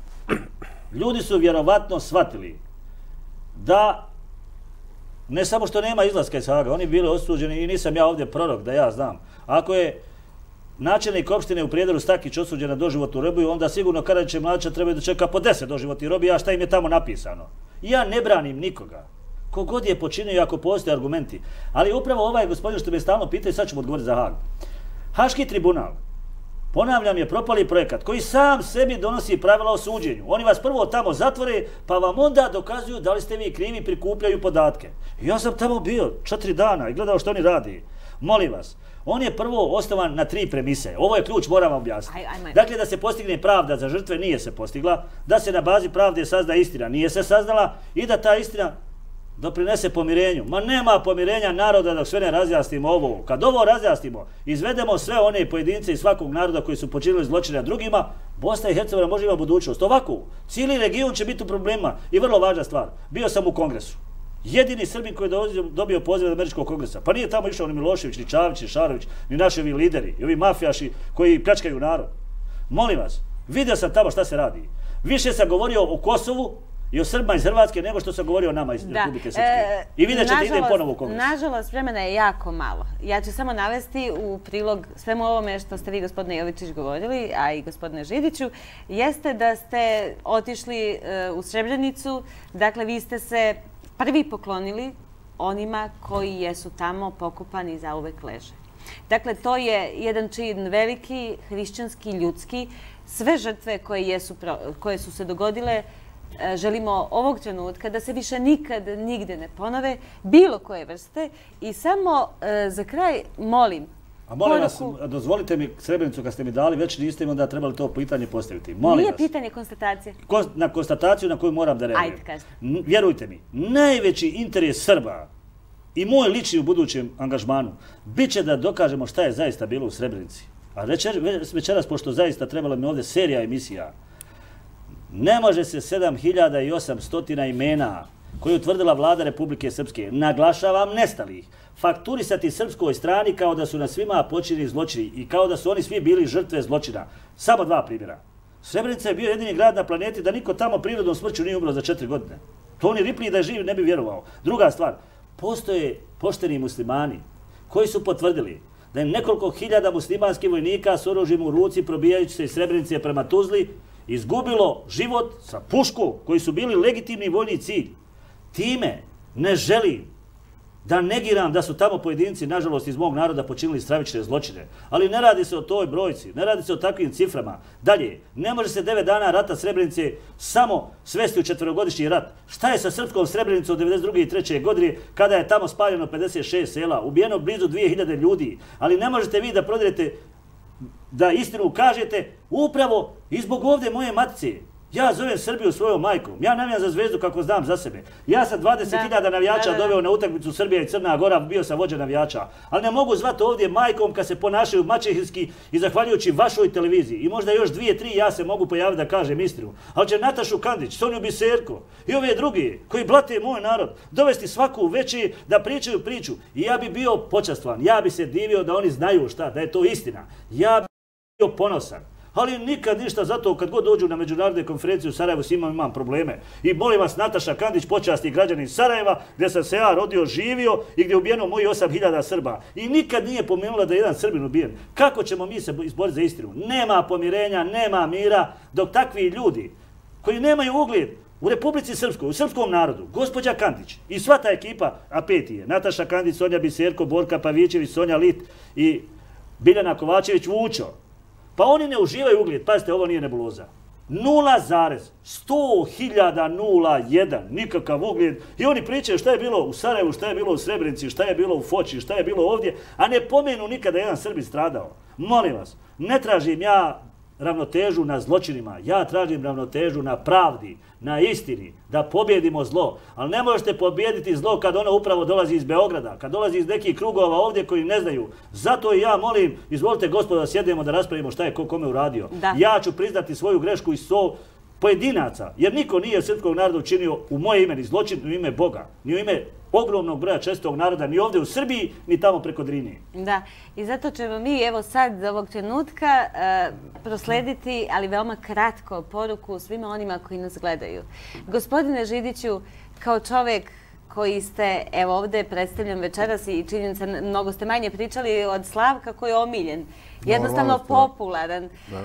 Ljudi su vjerovatno shvatili da ne samo što nema izlaska iz Haga, oni bili osuđeni i nisam ja ovdje prorok da ja znam. Ako je načelnik opštine u Prijedoru Stakić osuđen na doživotnu robiju, onda sigurno Karadžić i Mladića trebaju da čeka po deset doživotnih robija, a šta im je tamo napisano. Ja ne branim nikoga. Kogod je počinio ako postoje argumenti. Ali upravo ovaj gospodin što me stalno pitaju, sad ću mu odgovoriti za Hag. Haški tribunal, ponavljam, je propali projekat koji sam sebi donosi pravila o suđenju. Oni vas prvo tamo zatvore, pa vam onda dokazuju da li ste vi krivi, prikupljaju podatke. I ja sam tamo bio četiri dana i gledao što oni radi. Molim vas, on je prvo osnovan na tri premise. Ovo je ključ, moram vam objasniti. Dakle, da se postigne pravda za žrtve, nije se postigla. Da se na bazi pravde sazna istina, nije se saznala. I da ta istina doprinese pomirenju. Ma nema pomirenja naroda dok sve ne razjasnimo ovo. Kad ovo razjasnimo, izvedemo sve one pojedince iz svakog naroda koji su počinili zločine drugima, Bosna i Hercegovina može imati budućnost. Ovako, cijeli region će biti u problema. I vrlo važna stvar, bio sam u kongresu. Jedini Srbin koji je dobio poziv od američkog kongresa. Pa nije tamo išao ni Milošević, ni Čavić, ni Šarović, ni naši ovi lideri, i ovi mafijaši koji pljačkaju narod. Molim vas, vidio sam tamo šta se radi. Više sam govorio o Kosovu i o Srbima iz Hrvatske nego što sam govorio o nama iz Republike Srpske. I vidjet ćete idem ponovo u kongres. Nažalost, vremena je jako malo. Ja ću samo navesti u prilog svemu ovome što ste vi, gospodine Jovičić, govorili, a i gospodine Židiću, jeste da ste otišli u Srebrenicu, dakle, vi ste se prvi poklonili onima koji jesu tamo pokopani i zauvek leže. Dakle, to je jedan čin veliki, hrišćanski, ljudski. Sve žrtve koje su se dogodile, želimo ovog trenutka da se više nikad nigde ne ponove, bilo koje vrste. I samo za kraj molim... A molim vas, dozvolite mi Srebrenicu kad ste mi dali, već niste im onda trebali to pitanje postaviti. Nije pitanje konstatacije. Na konstataciju na koju moram da reagujem. Ajde, kažete. Vjerujte mi, najveći interes Srba i moj lični u budućem angažmanu bit će da dokažemo šta je zaista bilo u Srebrenici. A večeras, pošto zaista trebala mi ovdje serija emisija, ne može se sedam hiljada osamsto imena koje je utvrdila vlada Republike Srpske, naglašavam nestalih, fakturisati srpskoj strani kao da su na svima počinili zločini i kao da su oni svi bili žrtve zločina. Samo dva primjera. Srebrenica je bio jedini grad na planeti da niko tamo prirodnom smrću nije umro za četiri godine. To oni Ripley da je živ ne bi vjerovao. Druga stvar, postoje pošteni muslimani koji su potvrdili da je nekoliko hiljada muslimanskih vojnika s oružjem u ruci probijajući se iz Srebrenice prema Tuzli izgubilo život sa puškom koji su bili legitimni vojni cilj. Time ne želim da negiram da su tamo pojedinci, nažalost, iz mog naroda počinili stravične zločine. Ali ne radi se o toj brojci, ne radi se o takvim ciframa. Dalje, ne može se devet dana rata Srebrenice samo svesti u četverogodišnji rat. Šta je sa srpskom Srebrenicom od devedeset druge i treće godine kada je tamo spaljeno pedeset šest sela, ubijeno blizu dvije hiljade ljudi, ali ne možete vi da prodirete, da istinu kažete upravo i zbog ovdje moje matice. Ja zovem Srbiju svojom majkom. Ja navijam za Zvezdu kako znam za sebe. Ja sam dvadeset hiljada navijača doveo na utakmicu Srbija i Crna Gora, bio sam vođa navijača. Ali ne mogu zvati ovdje majkom kad se ponašaju maćehinski i zahvaljujući vašoj televiziji. I možda još dvije, tri ja se mogu pojaviti da kažem istinu. Ali će Natašu Kandić, Sonju Biserko i ove drugi koji blate moj narod dovesti svaku veći da pričaju priču. I ja bi bio počastvan. Ja bi se divio da oni znaju šta, da je to istina. Ja bi bio ponosan. Ali nikad ništa, zato kad god dođu na međunarodne konferencije u Sarajevu s imam, imam probleme. I molim vas, Nataša Kandić, počasni građanin Sarajeva, gdje sam se ja rodio, živio i gdje je ubijeno moji osam hiljada Srba. I nikad nije pomenula da je jedan Srbin ubijen. Kako ćemo mi se izboriti za istinu? Nema pomirenja, nema mira, dok takvi ljudi koji nemaju ugled u Republici Srpskoj, u srpskom narodu, gospođa Kandić i sva ta ekipa, a peti je, Nataša Kandić, Sonja Biserko, Borka Pavićević, Sonja Lit i Biljana Kovačević Vučo. Pa oni ne uživaju ugled, pazite, ovo nije nebuloza. nula zarez sto hiljada nula jedan, nikakav ugled. I oni pričaju šta je bilo u Sarajevu, šta je bilo u Srebrenici, šta je bilo u Foči, šta je bilo ovdje, a ne pomenu nikada jedan Srbin stradao. Molim vas, ne tražim ja ravnotežu na zločinima, ja tražim ravnotežu na pravdi, na istini, da pobjedimo zlo. Ali ne možete pobjediti zlo kad ono upravo dolazi iz Beograda, kad dolazi iz nekih krugova ovdje koji ne znaju. Zato i ja molim, izvolite gospodo da sjedemo da raspravimo šta je ko kome uradio. Da. Ja ću priznati svoju grešku i so pojedinaca, jer niko nije srpskog naroda učinio u moje ime ni zločin, ni u ime Boga, ni u ime ogromnog broja čestog naroda, ni ovdje u Srbiji, ni tamo preko Drine. Da, i zato ćemo mi evo sad za ovog trenutka uh, proslediti, ali veoma kratko, poruku svima onima koji nas gledaju. Gospodine Židiću, kao čovjek koji ste, evo ovdje predstavljam večeras i činjenica, mnogo ste manje pričali od Slavka koji je omiljen, jednostavno popularan, uh,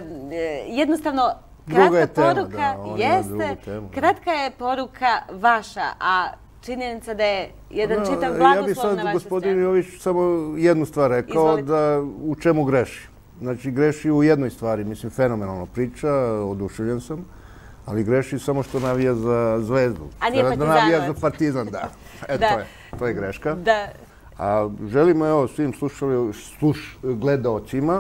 jednostavno kratka poruka jeste, kratka je poruka vaša, a činjenica da je jedan čitav blagoslov na vašu stranu. Ja bih sad gospodin Jović samo jednu stvar rekao, da u čemu greši. Znači greši u jednoj stvari, mislim fenomenalno priča, oduševljen sam, ali greši samo što navija za Zvezdu. A nije Partizanovac. Da navija za Partizan, da. E, to je, to je greška. Da. A želimo evo svim sluš, gledaocima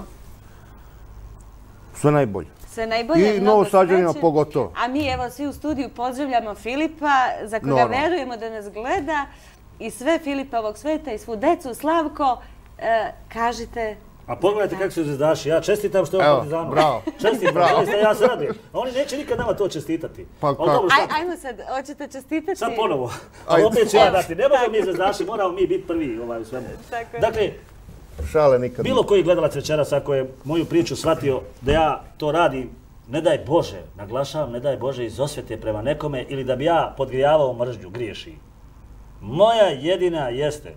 sve najbolje. Sve najbolje, i Novosađanima pogotovo. A mi evo svi u studiju pozdravljamo Filipa, za koga verujemo da nas gleda, i sve Filipovog sveta i svu decu. Slavko, kažite... A pogledajte kako su zvezdaši. Ja čestitam što je ovo Partizanu. Bravo. Čestitam, ja se radujem. Oni neće nikad nama to čestitati. Ajmo sad, hoćete čestitati? Sad ponovo. Ali opet ću ja dati. Ne možemo mi zvezdaši, moramo mi biti prvi u svemu. Dakle, bilo koji gledalac večeras, ako je moju priču shvatio da ja to radim, ne daj Bože, naglašavam, ne daj Bože iz osvete prema nekome ili da bi ja podgrijavao mržnju, griješi. Moja jedina jeste,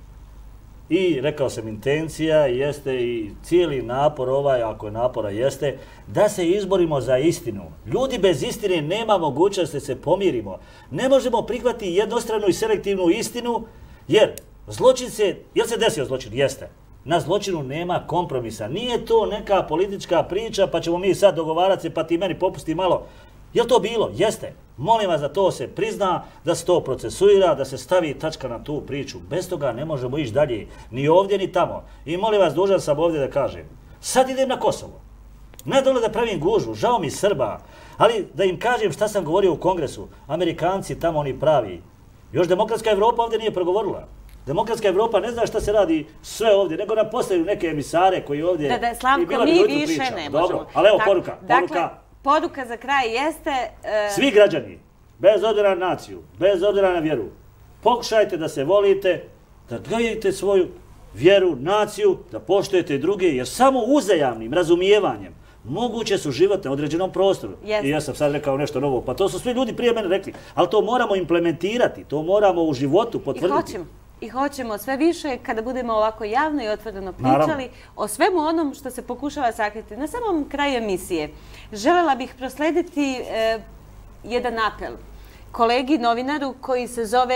i rekao sam intencija, jeste i cijeli napor ovaj, ako je napora jeste, da se izborimo za istinu. Ljudi bez istine nema mogućnosti da se pomirimo. Ne možemo prihvatiti jednostranu i selektivnu istinu, jer zločin se, jel se desio zločin? Jeste. Na zločinu nema kompromisa. Nije to neka politička priča, pa ćemo mi sad dogovarati se, pa ti meni popusti malo. Jel to bilo? Jeste. Molim vas da to se prizna, da se to procesuira, da se stavi tačka na tu priču. Bez toga ne možemo ići dalje, ni ovdje, ni tamo. I molim vas, dužan sam ovdje da kažem, sad idem na Kosovo. Ne dole da pravim gužu, žao mi Srba, ali da im kažem šta sam govorio u Kongresu. Amerikanci tamo oni pravi. Još demokratska Evropa ovdje nije progovorila. Demokratska Evropa ne zna šta se radi sve ovdje, nego nam postavljaju neke emisare koji ovdje... Da, da, Slavko, mi više ne možemo. Dobro, ali evo poruka. Dakle, poruka za kraj jeste... Svi građani, bez obzira na naciju, bez obzira na vjeru, pokušajte da se volite, da gajite svoju vjeru, naciju, da poštujete druge, jer samo uzajamnim razumijevanjem moguće su život na određenom prostoru. I ja sam sad rekao nešto novo, pa to su svi ljudi prije mene rekli, ali to moramo implementirati, to moramo u životu potvrditi. I hoćemo. I hoćemo sve više kada budemo ovako javno i otvoreno pričali o svemu onom što se pokušava sakriti. Na samom kraju emisije želela bih proslediti jedan apel kolegi novinaru koji se zove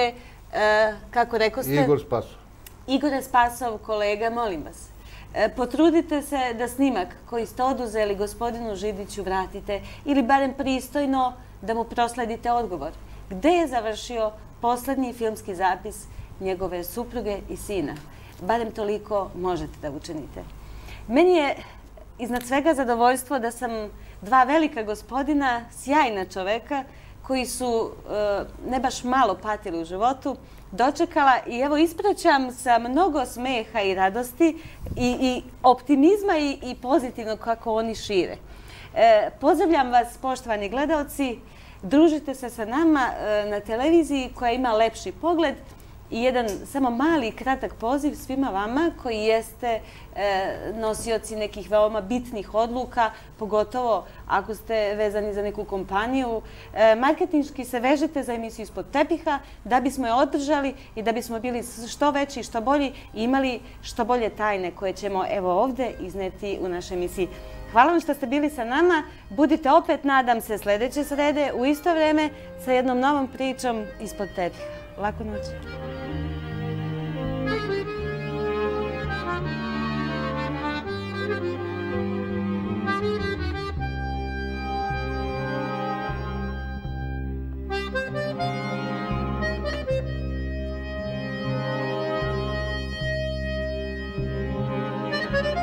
Kako rekao ste? Igor Spasov. Igor Spasov, kolega, molim vas. Potrudite se da snimak koji ste oduzeli gospodinu Židiću vratite ili barem pristojno da mu prosledite odgovor. Gde je završio poslednji filmski zapis njegove supruge i sina? Barem toliko možete da učinite. Meni je iznad svega zadovoljstvo da sam dva velika gospodina, sjajna čoveka, koji su ne baš malo patili u životu, dočekala i evo ispraćam sa mnogo smeha i radosti i optimizma i pozitivno kako oni šire. Pozdravljam vas, poštovani gledalci, družite se sa nama na televiziji koja ima lepši pogled i jedan samo mali kratak poziv svima vama koji jeste nosioci nekih veoma bitnih odluka, pogotovo ako ste vezani za neku kompaniju. Marketinški se vežete za emisiju Ispod tepiha da bismo je održali i da bismo bili što veći, što bolji i imali što bolje tajne koje ćemo evo ovde izneti u našoj emisiji. Hvala vam što ste bili sa nama. Budite opet, nadam se, sledeće srede u isto vreme sa jednom novom pričom Ispod tepiha. Laku noć. Thank you.